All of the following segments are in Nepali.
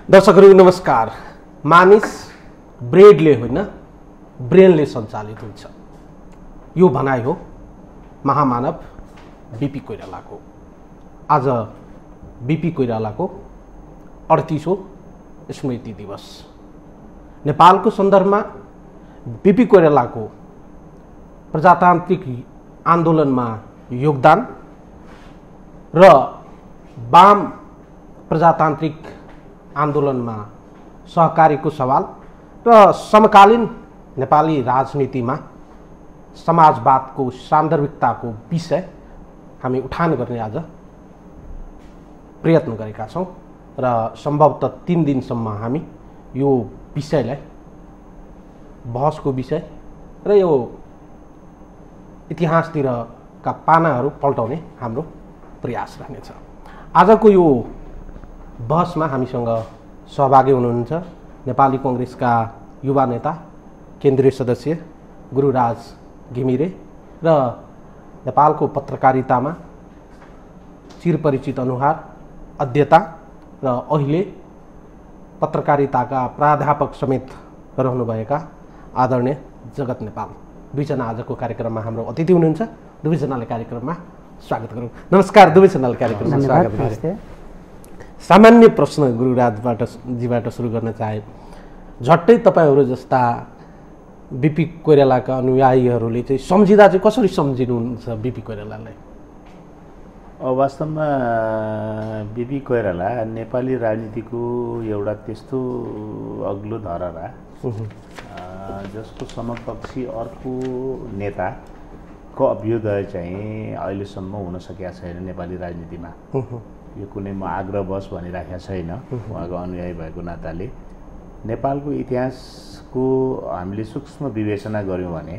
दर्शकहरू नमस्कार। मानिस ब्रेडले होइन ब्रेनले सञ्चालित हुन्छ, यो भनाइ हो महामानव बीपी कोइरालाको। आज बीपी कोइरालाको 38औं स्मृति दिवस। नेपालको सन्दर्भमा बीपी कोइरालाको प्रजातान्त्रिक आन्दोलनमा योगदान र वाम प्रजातान्त्रिक आन्दोलनमा सहकारीको सवाल र समकालीन नेपाली राजनीतिमा समाजवादको सान्दर्भिकताको विषय हामी उठान गर्ने आज प्रयत्न गरेका छौँ र सम्भवतः 3 दिनसम्म हामी यो विषयलाई बहसको विषय र यो इतिहासतिरका पानाहरू पल्टाउने हाम्रो प्रयास रहनेछ। आजको यो बहसमा हामीसँग सहभागी हुनुहुन्छ नेपाली कांग्रेसका युवा नेता केन्द्रीय सदस्य गुरुराज घिमिरे र नेपालको पत्रकारितामा चिरपरिचित अनुहार अध्येता र अहिले पत्रकारिताका प्राध्यापक समेत रहनुभएका आदरणीय जगत नेपाल। दुईजना आजको कार्यक्रममा हाम्रो अतिथि हुनुहुन्छ। दुवैजनालाई कार्यक्रममा स्वागत गरौँ। नमस्कार दुवैजनालाई कार्यक्रममा स्वागत गरे। सामान्य प्रश्न गुरुराजजीबाट सुरु गर्न चाहे। झट्टै तपाईहरू जस्ता बीपी कोइरालाका अनुयायीहरूले चाहिँ सम्झिँदा चाहिँ कसरी सम्झिनुहुन्छ बीपी कोइरालालाई? वास्तवमा बीपी कोइराला नेपाली राजनीतिको एउटा त्यस्तो अग्लो धरहरा जसको समकक्षी अर्को नेताको अभ्युदय चाहिँ अहिलेसम्म हुन सकेका छैन नेपाली राजनीतिमा। यो कुनै म आग्रहवश भनिराखेको छैन, उहाँको अनुयायी भएको नाताले। नेपालको इतिहासको हामीले सूक्ष्म विवेचना गऱ्यौँ भने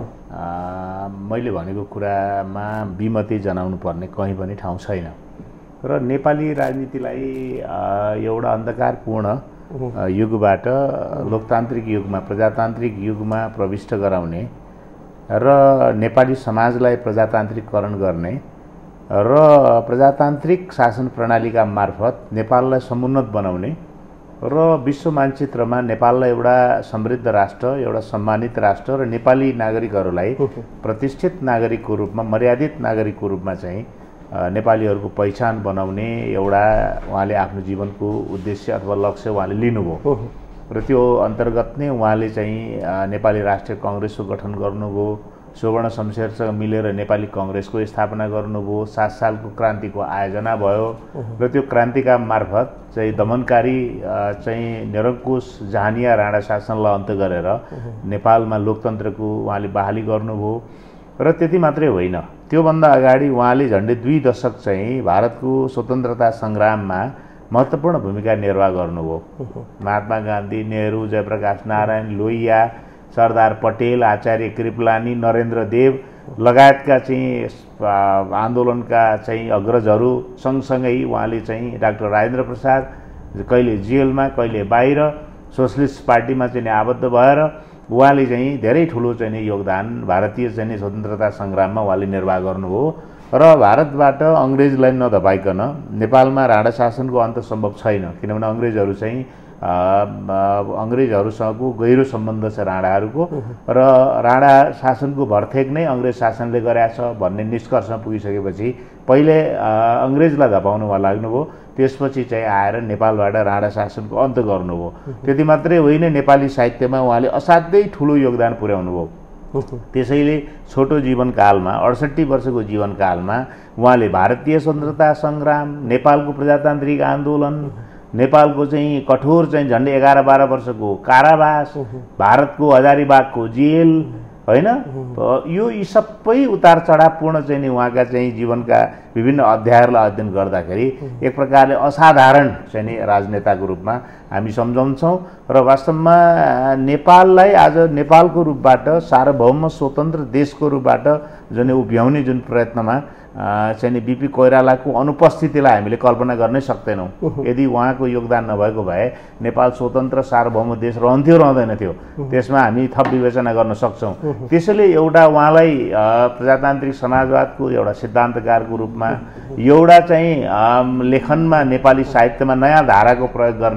मैले भनेको कुरामा विमति जनाउनु पर्ने कहीँ पनि ठाउँ छैन र नेपाली राजनीतिलाई एउटा अन्धकारपूर्ण युगबाट लोकतान्त्रिक युगमा प्रजातान्त्रिक युगमा प्रविष्ट गराउने र नेपाली समाजलाई प्रजातान्त्रिकरण गर्ने र प्रजातान्त्रिक शासन प्रणालीका मार्फत नेपाललाई समुन्नत बनाउने र विश्व मानचित्रमा नेपाललाई एउटा समृद्ध राष्ट्र, एउटा सम्मानित राष्ट्र र नेपाली नागरिकहरूलाई प्रतिष्ठित नागरिकको रूपमा, मर्यादित नागरिकको रूपमा चाहिँ नेपालीहरूको पहिचान बनाउने एउटा उहाँले आफ्नो जीवनको उद्देश्य अथवा लक्ष्य उहाँले लिनुभयो र त्यो अन्तर्गत नै उहाँले चाहिँ नेपाली राष्ट्रिय कांग्रेसको गठन गर्नुभयो। सुवर्ण शमशेरसँग मिलेर नेपाली कांग्रेसको स्थापना गर्नुभयो। 7 सालको क्रान्तिको आयोजना भयो र त्यो क्रान्तिका मार्फत चाहिँ दमनकारी चाहिँ निरङ्कुश जहानिया राणा शासनलाई अन्त्य गरेर नेपालमा लोकतन्त्रको उहाँले बहाली गर्नुभयो र त्यति मात्रै होइन, त्योभन्दा अगाडि उहाँले झन्डै 2 दशक चाहिँ भारतको स्वतन्त्रता सङ्ग्राममा महत्त्वपूर्ण भूमिका निर्वाह गर्नुभयो। महात्मा गान्धी, नेहरू, जयप्रकाश नारायण, लोहिया, सरदार पटेल, आचार्य कृपलानी, नरेन्द्र देव लगायतका चाहिँ आन्दोलनका चाहिँ अग्रजहरू सँगसँगै उहाँले चाहिँ डाक्टर राजेन्द्र प्रसाद कहिले जेलमा कहिले बाहिर सोसलिस्ट पार्टीमा चाहिँ आबद्ध भएर उहाँले चाहिँ धेरै ठुलो चाहिँ योगदान भारतीय चाहिँ स्वतन्त्रता सङ्ग्राममा उहाँले निर्वाह गर्नुभयो र भारतबाट अङ्ग्रेजलाई नधपाइकन नेपालमा राणा शासनको अन्त सम्भव छैन, किनभने अङ्ग्रेजहरू चाहिँ अङ्ग्रेजहरूसँगको गहिरो सम्बन्ध छ राणाहरूको र राणा शासनको भरथेक नै अङ्ग्रेज शासनले गरेछ भन्ने निष्कर्षमा पुगिसकेपछि पहिले अङ्ग्रेजलाई धपाउन उहाँ लाग्नुभयो, त्यसपछि चाहिँ आएर नेपालबाट राणा शासनको अन्त गर्नुभयो। त्यति मात्रै होइन, नेपाली साहित्यमा उहाँले असाध्यै ठुलो योगदान पुर्याउनुभयो। त्यसैले छोटो जीवनकालमा 68 वर्षको जीवनकालमा उहाँले भारतीय स्वतन्त्रता सङ्ग्राम, नेपालको प्रजातान्त्रिक आन्दोलन, नेपालको चाहिँ कठोर चाहिँ झन्डै 11-12 वर्षको कारावास, भारतको हजारीबागको जेल होइन, यो यी सबै उतार चढावपूर्ण चाहिँ नि उहाँका चाहिँ जीवनका विभिन्न अध्यायहरूलाई अध्ययन गर्दाखेरि एक प्रकारले असाधारण चाहिँ नि राजनेताको रूपमा हामी सम्झाउँछौँ र वास्तवमा नेपाललाई आज नेपालको रूपबाट सार्वभौम स्वतन्त्र देशको रूपबाट जुन उभ्याउने जुन प्रयत्नमा चाहिँ बीपी कोइरालाको अनुपस्थितिलाई हामीले कल्पना गर्नै सक्दैनौँ। यदि उहाँको योगदान नभएको भए नेपाल स्वतन्त्र सार्वभौम देश रहन्थ्यो रहँदैन थियो, त्यसमा हामी थप विवेचना गर्न सक्छौँ। त्यसैले एउटा उहाँलाई प्रजातान्त्रिक समाजवादको एउटा सिद्धान्तकारको रूपमा एउटा चाहिँ लेखनमा नेपाली साहित्यमा नयाँ धाराको प्रयोग गर्ने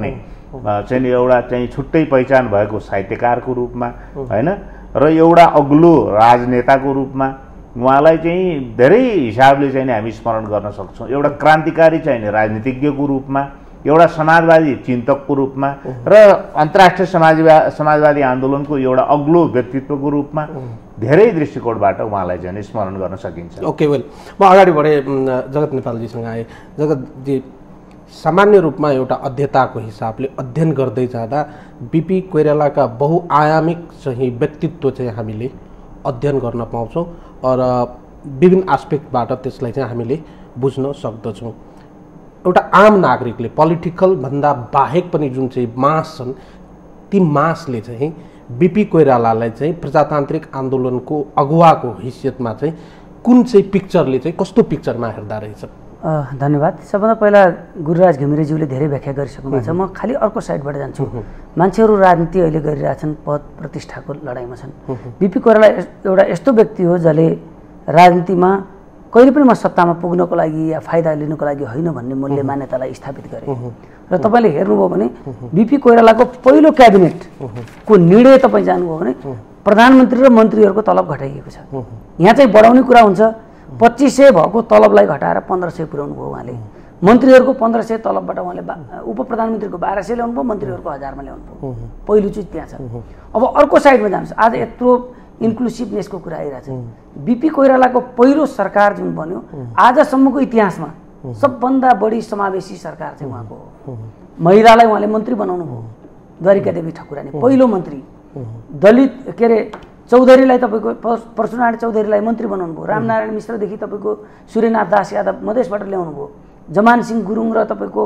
चाहिँ एउटा चाहिँ छुट्टै पहिचान भएको साहित्यकारको रूपमा होइन र एउटा अग्लो राजनेताको रूपमा उहाँलाई चाहिँ धेरै हिसाबले चाहिँ हामी स्मरण गर्न सक्छौँ। एउटा क्रान्तिकारी चाहिँ राजनीतिज्ञको रूपमा, एउटा समाजवादी चिन्तकको रूपमा र अन्तर्राष्ट्रिय समाजवादी आन्दोलनको एउटा अग्लो व्यक्तित्वको रूपमा धेरै दृष्टिकोणबाट उहाँलाई चाहिँ स्मरण गर्न सकिन्छ। ओके, वेल, म अगाडि बढेँ, जगत नेपालजीसँग आएँ। जगतजी, सामान्य रूपमा एउटा अध्येताको हिसाबले अध्ययन गर्दै जाँदा बिपी कोइरालाका बहुआयामिक चाहिँ व्यक्तित्व चाहिँ हामीले अध्ययन गर्न पाउँछौँ र विभिन्न आस्पेक्टबाट त्यसलाई चाहिँ हामीले बुझ्न सक्दछौँ। एउटा आम नागरिकले पोलिटिकल भन्दा बाहेक पनि जुन चाहिँ मास छन्, ती मासले चाहिँ बिपी कोइरालालाई चाहिँ प्रजातान्त्रिक आन्दोलनको अगुवाको हैसियतमा चाहिँ कुन चाहिँ पिक्चरले चाहिँ कस्तो पिक्चरमा हेर्दा रहेछ? धन्यवाद। सबभन्दा पहिला गुरुराज घिमिरेज्यूले धेरै व्याख्या गरिसक्नु भएको छ। म खालि अर्को साइडबाट जान्छु। मान्छेहरू राजनीति अहिले गरिरहेछन्, पद प्रतिष्ठाको लडाइँमा छन्। बिपी कोइराला एउटा यस्तो व्यक्ति हो जसले राजनीतिमा कहिले पनि म सत्तामा पुग्नको लागि या फाइदा लिनको लागि होइन भन्ने मूल्य मान्यतालाई स्थापित गरे। र तपाईँले हेर्नुभयो भने बिपी कोइरालाको पहिलो क्याबिनेटको निर्णय तपाईँ जानुभयो भने प्रधानमन्त्री र मन्त्रीहरूको तलब घटाइएको छ। यहाँ चाहिँ बढाउने कुरा हुन्छ, 2500 भएको तलबलाई घटाएर 1500 पुर्याउनु भयो उहाँले। मन्त्रीहरूको 1500 तलबबाट उहाँले उप प्रधानमन्त्रीको 1200 ल्याउनु भयो, मन्त्रीहरूको 1000मा ल्याउनु भयो। पहिलो चिज त्यहाँ छ। अब अर्को साइडमा जानुहोस्, आज यत्रो इन्क्लुसिभनेसको कुरा आइरहेको छ। बिपी कोइरालाको पहिलो सरकार जुन बन्यो, आजसम्मको इतिहासमा सबभन्दा बढी समावेशी सरकार चाहिँ उहाँको हो। महिलालाई उहाँले मन्त्री बनाउनु भयो, द्वारिका देवी ठकुरानी पहिलो मन्त्री। दलित के अरे चौधरीलाई तपाईँको परशुनारायण चौधरीलाई मन्त्री बनाउनु भयो। रामनारायण मिश्रदेखि तपाईँको सूर्यनाथ दास यादव मधेसबाट ल्याउनु भयो। जमान सिंह गुरुङ र तपाईँको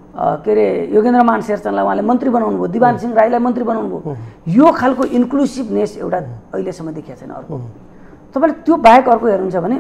के अरे योगेन्द्रमान शेरचनलाई उहाँले मन्त्री बनाउनु भयो। दिवान सिंह राईलाई मन्त्री बनाउनु भयो। यो खालको इन्क्लुसिभनेस एउटा अहिलेसम्म देखिएको छैन। अर्को तपाईँले त्यो बाहेक अर्को हेर्नुहुन्छ भने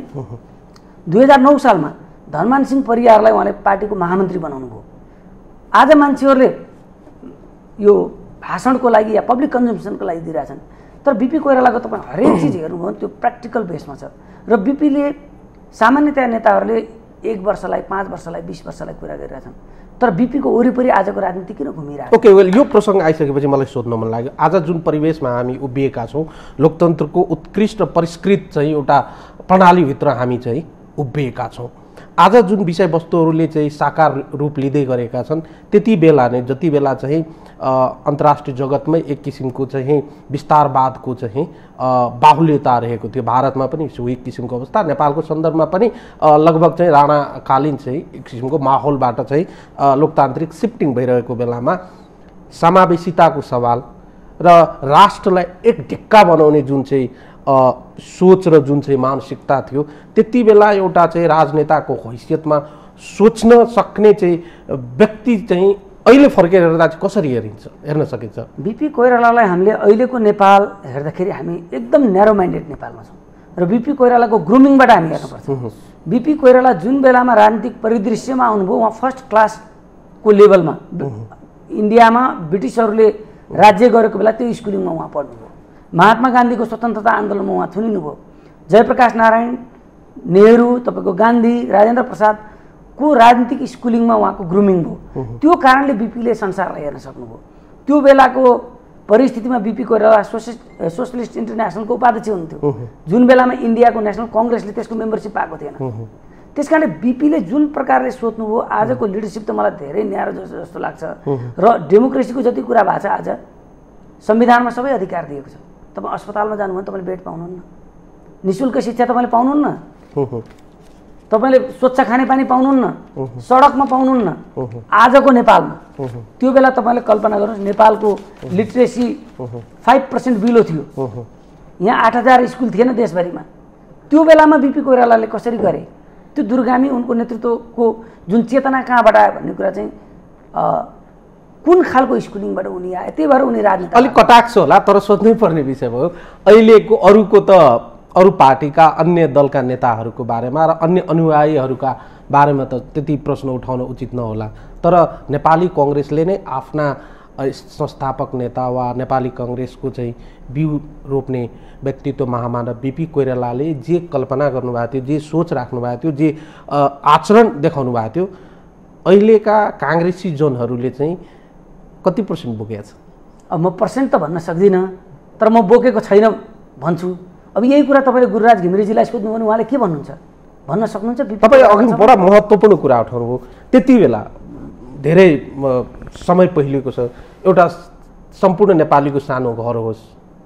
2009 सालमा धनमान सिंह परियारलाई उहाँले पार्टीको महामन्त्री बनाउनु भयो। आज मान्छेहरूले यो भाषणको लागि या पब्लिक कन्जम्सनको लागि दिइरहेछन्, तर बिपी कोइरालाको तपाईँ हरेक चिज हेर्नुभयो भने त्यो प्र्याक्टिकल बेसमा छ। र बिपीले सामान्यतया नेताहरूले 1 वर्षलाई 5 वर्षलाई 20 वर्षलाई कुरा गरिरहेछन्, तर बिपीको वरिपरि आजको राजनीति किन घुमिरहेको? ओके, वेल, यो प्रसङ्ग आइसकेपछि मलाई सोध्न मन लाग्यो, आज जुन परिवेशमा हामी उभिएका छौँ, लोकतन्त्रको उत्कृष्ट परिष्कृत चाहिँ एउटा प्रणालीभित्र हामी चाहिँ उभिएका छौँ। आज जुन विषयवस्तुहरूले चाहिँ साकार रूप लिँदै गरेका छन्, त्यति बेला नै जति बेला चाहिँ अन्तर्राष्ट्रिय जगतमै एक किसिमको चाहिँ विस्तारवादको चाहिँ बाहुल्यता रहेको थियो। भारतमा पनि सोही किसिमको अवस्था, नेपालको सन्दर्भमा पनि लगभग चाहिँ राणाकालीन चाहिँ एक किसिमको माहौलबाट चाहिँ लोकतान्त्रिक सिफ्टिङ भइरहेको बेलामा समावेशिताको सवाल र राष्ट्रलाई एक ढिक्का बनाउने जुन चाहिँ सोच र जुन चाहिँ मानसिकता थियो, त्यति बेला एउटा चाहिँ राजनेताको हैसियतमा सोच्न सक्ने चाहिँ व्यक्ति चाहिँ अहिले फर्केर हेर्दा चाहिँ कसरी हेर्न सकिन्छ? बिपी कोइरालालाई हामीले अहिलेको नेपाल हेर्दाखेरि हामी एकदम न्यारो माइन्डेड नेपालमा छौँ र बिपी कोइरालाको ग्रुमिङबाट हामी हेर्नुपर्छ। बिपी कोइराला जुन बेलामा राजनीतिक परिदृश्यमा आउनुभयो, उहाँ फर्स्ट क्लासको लेभलमा इन्डियामा ब्रिटिसहरूले राज्य गरेको बेला त्यो स्कुलिङमा उहाँ पढ्नुभयो। महात्मा गान्धीको स्वतन्त्रता आन्दोलनमा उहाँ थुनिनुभयो। जयप्रकाश नारायण, नेहरू, तपाईँको गान्धी, राजेन्द्र प्रसादको राजनीतिक स्कुलिङमा उहाँको ग्रुमिङ भयो। त्यो कारणले बिपीले संसारलाई हेर्न सक्नुभयो। त्यो बेलाको परिस्थितिमा बिपी कोइराला सोसलिस्ट इन्टरनेसनलको उपाध्यक्ष हुनुहुन्थ्यो, जुन बेलामा इन्डियाको नेसनल कङ्ग्रेसले त्यसको मेम्बरसिप पाएको थिएन। त्यस कारणले बिपीले जुन प्रकारले सोच्नुभयो, आजको लिडरसिप त मलाई धेरै न्यारो जस्तो लाग्छ। र डेमोक्रेसीको जति कुरा भएको छ, आज संविधानमा सबै अधिकार दिएको छ। तपाईँ अस्पतालमा जानुभयो भने तपाईँले बेड पाउनुहुन्न, निःशुल्क शिक्षा तपाईँले पाउनुहुन्न, तपाईँले स्वच्छ खानेपानी पाउनुहुन्न, सडकमा पाउनुहुन्न। आजको नेपालमा त्यो बेला तपाईँले कल्पना गर्नुहोस्, नेपालको लिट्रेसी 5% बिलो थियो। यहाँ 8000 स्कुल थिएन देशभरिमा। त्यो बेलामा बिपी कोइरालाले कसरी गरे? त्यो दूरगामी उनको नेतृत्वको जुन चेतना कहाँबाट आयो भन्ने कुरा चाहिँ कुन खालको स्कुलिङबाट उनी आए, त्यही भएर उनी राजनीति अलिक कटाक्ष होला, तर सोध्नै पर्ने विषय भयो। अहिलेको अरू पार्टीका अन्य दलका नेताहरूको बारेमा र अन्य अनुयायीहरूका बारेमा त त्यति प्रश्न उठाउन उचित नहोला, तर नेपाली कङ्ग्रेसले नै आफ्ना संस्थापक नेता वा नेपाली कङ्ग्रेसको चाहिँ बिउ रोप्ने व्यक्तित्व महामानव बिपी कोइरालाले जे कल्पना गर्नुभएको थियो, जे सोच राख्नुभएको थियो, जे आचरण देखाउनु भएको थियो, अहिलेका काङ्ग्रेसी जनहरूले चाहिँ कति पर्सेन्ट बोकेको छ? अब म पर्सेन्ट त भन्न सक्दिनँ, तर म बोकेको छैन भन्छु। अब यही कुरा तपाईँले गुरुराज घिमिरेजीलाई सोध्नु भने उहाँले के भन्नुहुन्छ, भन्न सक्नुहुन्छ? तपाईँ अघि बडा महत्त्वपूर्ण कुरा उठाउनुभयो। त्यति बेला धेरै समय पहिलेको छ, एउटा सम्पूर्ण नेपालीको सानो घर होस्,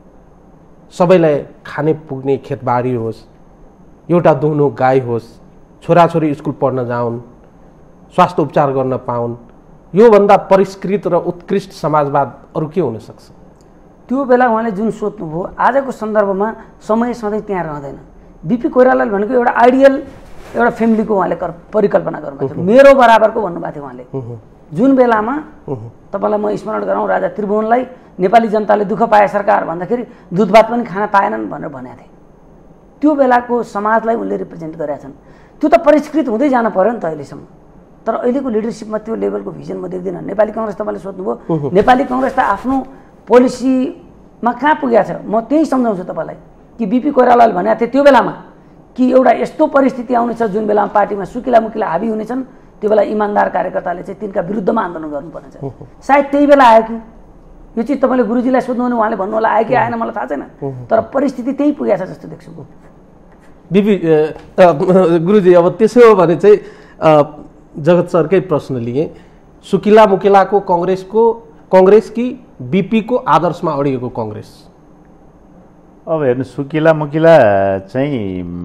सबैलाई खाने पुग्ने खेतबारी होस्, एउटा दुहुनो गाई होस्, छोराछोरी स्कुल पढ्न जाउन्, स्वास्थ्य उपचार गर्न पाउन्, योभन्दा परिष्कृत र उत्कृष्ट समाजवाद अरू के हुन सक्छ? त्यो बेला उहाँले जुन सोध्नुभयो, आजको सन्दर्भमा समय सधैँ त्यहाँ रहँदैन। बिपी कोइरालाले भनेको एउटा आइडियल एउटा फ्यामिलीको उहाँले परिकल्पना गर्नुभएको थियो, मेरो बराबरको भन्नुभएको थियो उहाँले। जुन बेलामा तपाईँलाई म स्मरण गराउँ, राजा त्रिभुवनलाई नेपाली जनताले दुःख पाए सरकार भन्दाखेरि दुध भात पनि खान पाएनन् भनेर भनेका थिए। त्यो बेलाको समाजलाई उनले रिप्रेजेन्ट गरेका छन्। त्यो त परिष्कृत हुँदै जानु पर्यो नि त अहिलेसम्म। तर अहिलेको लिडरसिपमा त्यो लेभलको भिजन म देख्दिनँ। नेपाली कङ्ग्रेस तपाईँले सोध्नुभयो, नेपाली कङ्ग्रेस त आफ्नो पोलिसीमा कहाँ पुगेको छ? म त्यही सम्झाउँछु तपाईँलाई कि बिपी कोइरालाले भनेको थिए त्यो बेलामा कि एउटा यस्तो परिस्थिति आउनेछ जुन बेलामा पार्टीमा सुकिला मुकिला हाबी हुनेछन्, त्यो बेला इमान्दार कार्यकर्ताले चाहिँ तिनका विरुद्धमा आन्दोलन गर्नुपर्नेछ। सायद त्यही बेला आयो कि यो चिज तपाईँले गुरुजीलाई सोध्नु भने उहाँले भन्नु होला आयो कि आएन मलाई थाहा छैन, तर परिस्थिति त्यही पुगेको छ जस्तो देख्छु। बिपी गुरुजी, अब त्यसो हो भने चाहिँ जगत सरकै प्रश्न लिए, सुकिला मुकिलाको कङ्ग्रेस कि बिपीको आदर्शमा अडिएको कङ्ग्रेस? अब हेर्नु, सुकिला मुकिला चाहिँ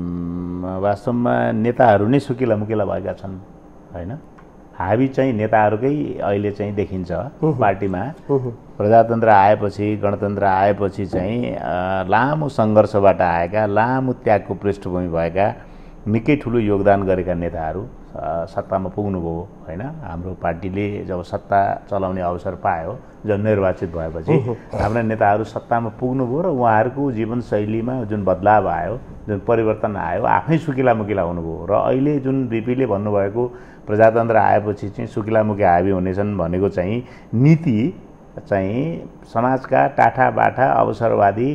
वास्तवमा नेताहरू नै सुकिला मुकिला भएका छन् होइन। हाबी चाहिँ नेताहरूकै अहिले चाहिँ देखिन्छ पार्टीमा। प्रजातन्त्र आएपछि, गणतन्त्र आएपछि चाहिँ लामो सङ्घर्षबाट आएका, लामो त्यागको पृष्ठभूमि भएका, निकै ठुलो योगदान गरेका नेताहरू सत्तामा पुग्नुभयो होइन। हाम्रो पार्टीले जब सत्ता चलाउने अवसर पायो, जब निर्वाचित भएपछि हाम्रा नेताहरू सत्तामा पुग्नुभयो र उहाँहरूको जीवनशैलीमा जुन बदलाव आयो, जुन परिवर्तन आयो, आफै सुकिला मुकिला हुनुभयो। र अहिले जुन बिपीले भन्नुभएको प्रजातन्त्र आएपछि चाहिँ सुकिलामुखी हाबी हुनेछन् भनेको चाहिँ नीति चाहिँ समाजका टाठा बाठा अवसरवादी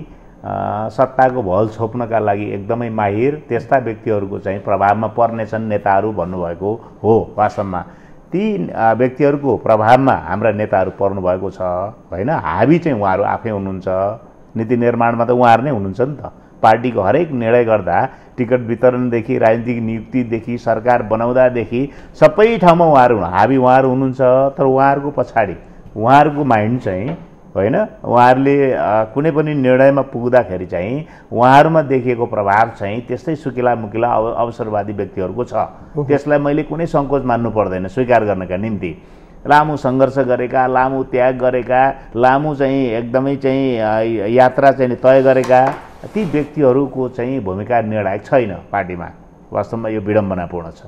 सत्ताको भल छोप्नका लागि एकदमै माहिर त्यस्ता व्यक्तिहरूको चाहिँ प्रभावमा पर्नेछन् नेताहरू भन्नुभएको हो। वास्तवमा ती व्यक्तिहरूको प्रभावमा हाम्रा नेताहरू पर्नुभएको छ होइन। हाबी चाहिँ उहाँहरू आफै हुनुहुन्छ। नीति निर्माणमा त उहाँहरू नै हुनुहुन्छ नि त। पार्टीको हरेक निर्णय गर्दा टिकट वितरणदेखि राजनीतिक नियुक्तिदेखि सरकार बनाउँदादेखि सबै ठाउँमा उहाँहरू हाबी उहाँहरू हुनुहुन्छ। तर उहाँहरूको पछाडि उहाँहरूको माइन्ड चाहिँ होइन, उहाँहरूले कुनै पनि निर्णयमा पुग्दाखेरि चाहिँ उहाँहरूमा देखिएको प्रभाव चाहिँ त्यस्तै सुकिला मुकिला अवसरवादी व्यक्तिहरूको छ। त्यसलाई मैले कुनै सङ्कोच मान्नु पर्दैन स्वीकार गर्नका निम्ति। लामो सङ्घर्ष गरेका, लामो त्याग गरेका, लामो चाहिँ एकदमै चाहिँ यात्रा चाहिँ तय गरेका ती व्यक्तिहरूको चाहिँ भूमिका निर्णायक छैन पार्टीमा। वास्तवमा यो विडम्बनापूर्ण छ।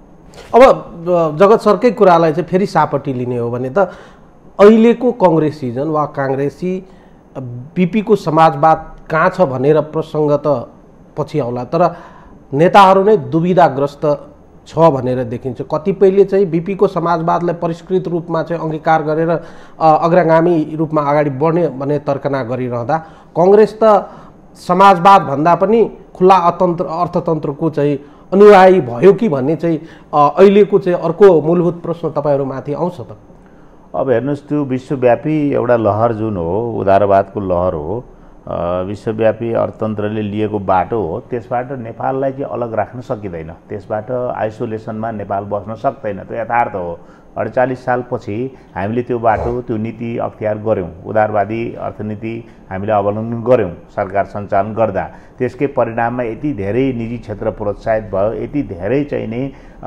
अब जगत सरकै कुरालाई चाहिँ फेरि सापट्टि लिने हो भने त अहिलेको कङ्ग्रेसिजन वा काङ्ग्रेसी बिपीको समाजवाद कहाँ छ भनेर प्रसङ्ग त पछि आउला, तर नेताहरू नै दुविधाग्रस्त छ भनेर देखिन्छ। कतिपयले चाहिँ बिपीको समाजवादलाई परिष्कृत रूपमा चाहिँ अङ्गीकार गरेर अग्रगामी रूपमा अगाडि बढ्ने भन्ने तर्कना गरिरहँदा कङ्ग्रेस त समाजवाद भन्दा पनि खुला अर्थतन्त्रको चाहिँ अनुयायी भयो कि भन्ने चाहिँ अहिलेको चाहिँ अर्को मूलभूत प्रश्न तपाईँहरूमाथि आउँछ त। अब हेर्नुहोस्, त्यो विश्वव्यापी एउटा लहर जुन हो, उदारवादको लहर हो, विश्वव्यापी अर्थतन्त्रले लिएको बाटो हो, त्यसबाट नेपाललाई चाहिँ अलग राख्न सकिँदैन। त्यसबाट आइसोलेसनमा नेपाल बस्न सक्दैन। त्यो यथार्थ हो। 48 सालपछि हामीले त्यो बाटो, त्यो नीति अख्तियार गऱ्यौँ। उदारवादी अर्थनीति हामीले अवलम्बन गऱ्यौँ सरकार सञ्चालन गर्दा। त्यसकै परिणाममा यति धेरै निजी क्षेत्र प्रोत्साहित भयो, यति धेरै चाहिँ नै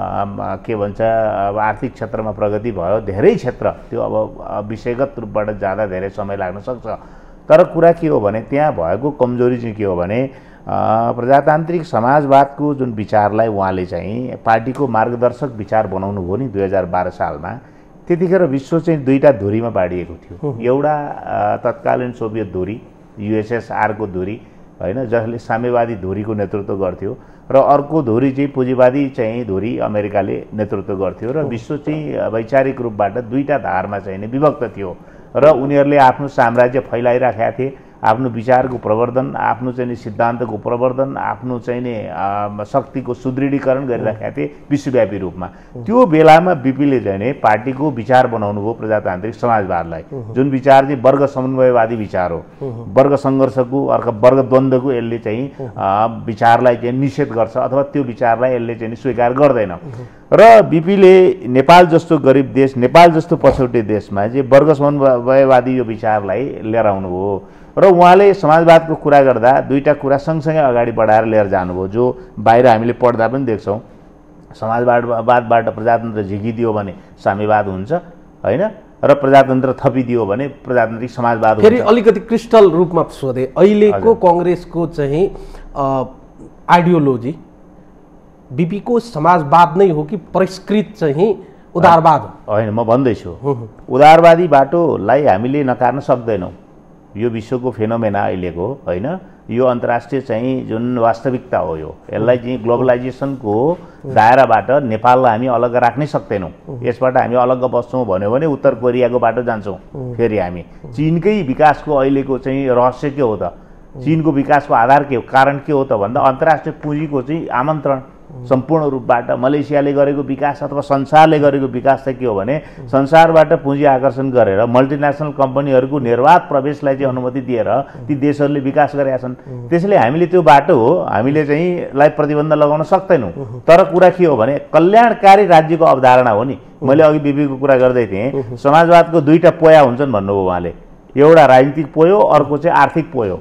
के भन्छ अब आर्थिक क्षेत्रमा प्रगति भयो। धेरै क्षेत्र त्यो अब विषयगत रूपबाट जाँदा धेरै समय लाग्न सक्छ। तर कुरा के हो भने त्यहाँ भएको कमजोरी चाहिँ के हो भने प्रजातान्त्रिक समाजवादको जुन विचारलाई उहाँले चाहिँ पार्टीको मार्गदर्शक विचार बनाउनु भयो नि 2012 सालमा, त्यतिखेर विश्व चाहिँ दुईटा धुरीमा बाँडिएको थियो। एउटा तत्कालीन सोभियत धुरी, युएसएसआरको धुरी होइन, जसले साम्यवादी धुरीको नेतृत्व गर्थ्यो, र अर्को धुरी चाहिँ पुँजीवादी चाहिँ धुरी अमेरिकाले नेतृत्व गर्थ्यो। र विश्व चाहिँ वैचारिक रूपबाट दुईटा धारमा चाहिँ विभक्त थियो र उनीहरूले आफ्नो साम्राज्य फैलाइराखेका थिए। आफ्नो विचारको प्रवर्धन, आफ्नो चाहिँ नि सिद्धान्तको प्रवर्धन, आफ्नो चाहिँ नि शक्तिको सुदृढीकरण गरिराखेका थिए विश्वव्यापी रूपमा। त्यो बेलामा बिपीले चाहिँ नि पार्टीको विचार बनाउनु भयो प्रजातान्त्रिक समाजवादलाई, जुन विचार चाहिँ वर्ग समन्वयवादी विचार हो, वर्ग सङ्घर्षको अर्का वर्ग द्वन्द्वको यसले चाहिँ विचारलाई चाहिँ निषेध गर्छ अथवा त्यो विचारलाई यसले चाहिँ स्वीकार गर्दैन। र बिपीले नेपाल जस्तो गरिब देश, नेपाल जस्तो पछौटे देशमा चाहिँ वर्ग समन्वयवादी यो विचारलाई लिएर आउनुभयो र उहाँले समाजवादको कुरा गर्दा दुईटा कुरा सँगसँगै अगाडि बढाएर लिएर जानुभयो, जो बाहिर हामीले पढ्दा पनि देख्छौँ। समाजवादबाट प्रजातन्त्र झिकिदियो भने साम्यवाद हुन्छ होइन, र प्रजातन्त्र थपिदियो भने प्रजातान्त्रिक समाजवाद हुन्छ। फेरि अलिकति क्रिस्टल रूपमा सोधे, अहिलेको कङ्ग्रेसको चाहिँ आइडियोलोजी बिपीको समाजवाद नै हो कि परिष्कृत चाहिँ उदारवाद हो? होइन, म भन्दैछु उदारवादी बाटोलाई हामीले नकार्न सक्दैनौँ। यो विश्वको फेनोमेना अहिलेको होइन, यो अन्तर्राष्ट्रिय चाहिँ जुन वास्तविकता हो, यसलाई चाहिँ ग्लोबलाइजेसनको दायराबाट नेपाललाई हामी अलग राख्नै सक्दैनौँ। यसबाट हामी अलग बस्छौँ भन्यो भने उत्तर कोरियाको बाटो जान्छौँ। फेरि हामी चीनकै विकासको अहिलेको चाहिँ रहस्य के हो त, चीनको विकासको आधार के हो, कारण के हो त भन्दा अन्तर्राष्ट्रिय पुँजीको चाहिँ आमन्त्रण सम्पूर्ण रूपबाट मलेसियाले गरेको विकास अथवा संसारले गरेको विकास चाहिँ के हो भने संसारबाट पुँजी आकर्षण गरेर मल्टिनेसनल कम्पनीहरूको निर्वाध प्रवेशलाई चाहिँ अनुमति दिएर ती देशहरूले विकास गरेका छन्। त्यसैले हामीले त्यो बाटो हो हामीले चाहिँ लाई प्रतिबन्ध लगाउन सक्दैनौँ। तर कुरा के हो भने कल्याणकारी राज्यको अवधारणा हो नि। मैले अघि बिपीको कुरा गर्दै थिएँ, समाजवादको दुईटा पोया हुन्छन् भन्नुभयो उहाँले, एउटा राजनीतिक पोयो, अर्को चाहिँ आर्थिक पोयो।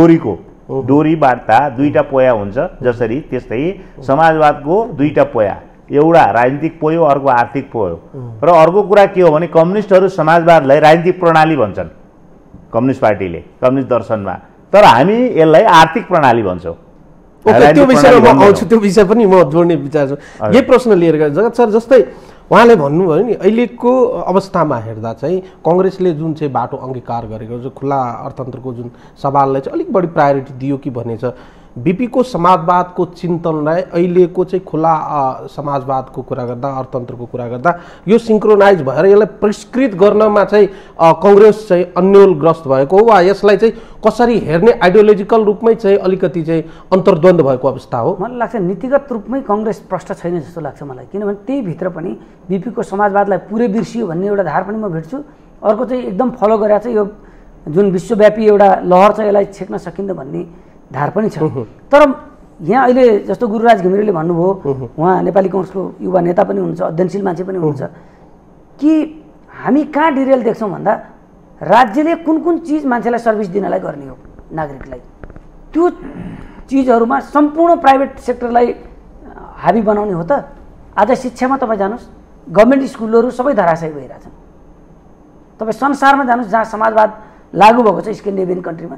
डोरी बाट्दा दुईटा पोया हुन्छ जसरी त्यस्तै समाजवादको दुईटा पोया, एउटा राजनीतिक पोयो अर्को आर्थिक पोयो। र अर्को कुरा के हो भने कम्युनिस्टहरू समाजवादलाई राजनीतिक प्रणाली भन्छन्, कम्युनिस्ट पार्टीले कम्युनिस्ट दर्शनमा, तर हामी यसलाई आर्थिक प्रणाली भन्छौँ। त्यो विषयमा म आउँछु, त्यो विषय पनि म जोड्ने विचार छु। यही प्रश्न लिएर गए जगत सर, जस्तै उहाँले भन्नुभयो नि अहिलेको अवस्थामा हेर्दा चाहिँ कङ्ग्रेसले जुन चाहिँ बाटो अङ्गीकार गरेको जो खुला अर्थतन्त्रको जुन सवाललाई चाहिँ अलिक बढी प्रायोरिटी दियो कि भन्ने छ। बिपीको समाजवादको चिन्तनलाई अहिलेको चाहिँ खुला समाजवादको कुरा गर्दा, अर्थतन्त्रको कुरा गर्दा यो सिङ्क्रोनाइज भएर यसलाई परिष्कृत गर्नमा चाहिँ कङ्ग्रेस चाहिँ अन्योलग्रस्त भएको हो वा यसलाई चाहिँ कसरी हेर्ने आइडियोलोजिकल रूपमै चाहिँ अलिकति चाहिँ अन्तर्द्वन्द भएको अवस्था हो? मलाई लाग्छ नीतिगत रूपमै कङ्ग्रेस प्रष्ट छैन जस्तो लाग्छ मलाई, किनभने त्यही भित्र पनि बिपीको समाजवादलाई पुरै बिर्सियो भन्ने एउटा धार पनि म भेट्छु। अर्को चाहिँ एकदम फलो गरेर चाहिँ यो जुन विश्वव्यापी एउटा लहर छ यसलाई छेक्न सकिन्छ भन्ने धार पनि छ। तर यहाँ अहिले जस्तो गुरुराज घिमिरेले भन्नुभयो, उहाँ नेपाली कङ्ग्रेसको युवा नेता पनि हुनुहुन्छ, अध्ययनशील मान्छे पनि हुनुहुन्छ, कि हामी कहाँ डिरेल देख्छौँ भन्दा राज्यले कुन कुन चिज मान्छेलाई सर्भिस दिनलाई गर्ने हो नागरिकलाई, त्यो चिजहरूमा सम्पूर्ण प्राइभेट सेक्टरलाई हाबी बनाउने हो त। आज शिक्षामा तपाईँ जानुहोस्, गभर्मेन्ट स्कुलहरू सबै धराशायी भइरहेछन्। तपाईँ संसारमा जानुहोस् जहाँ समाजवाद लागू भएको छ, स्क्यान्डिनेभियन कन्ट्रीमा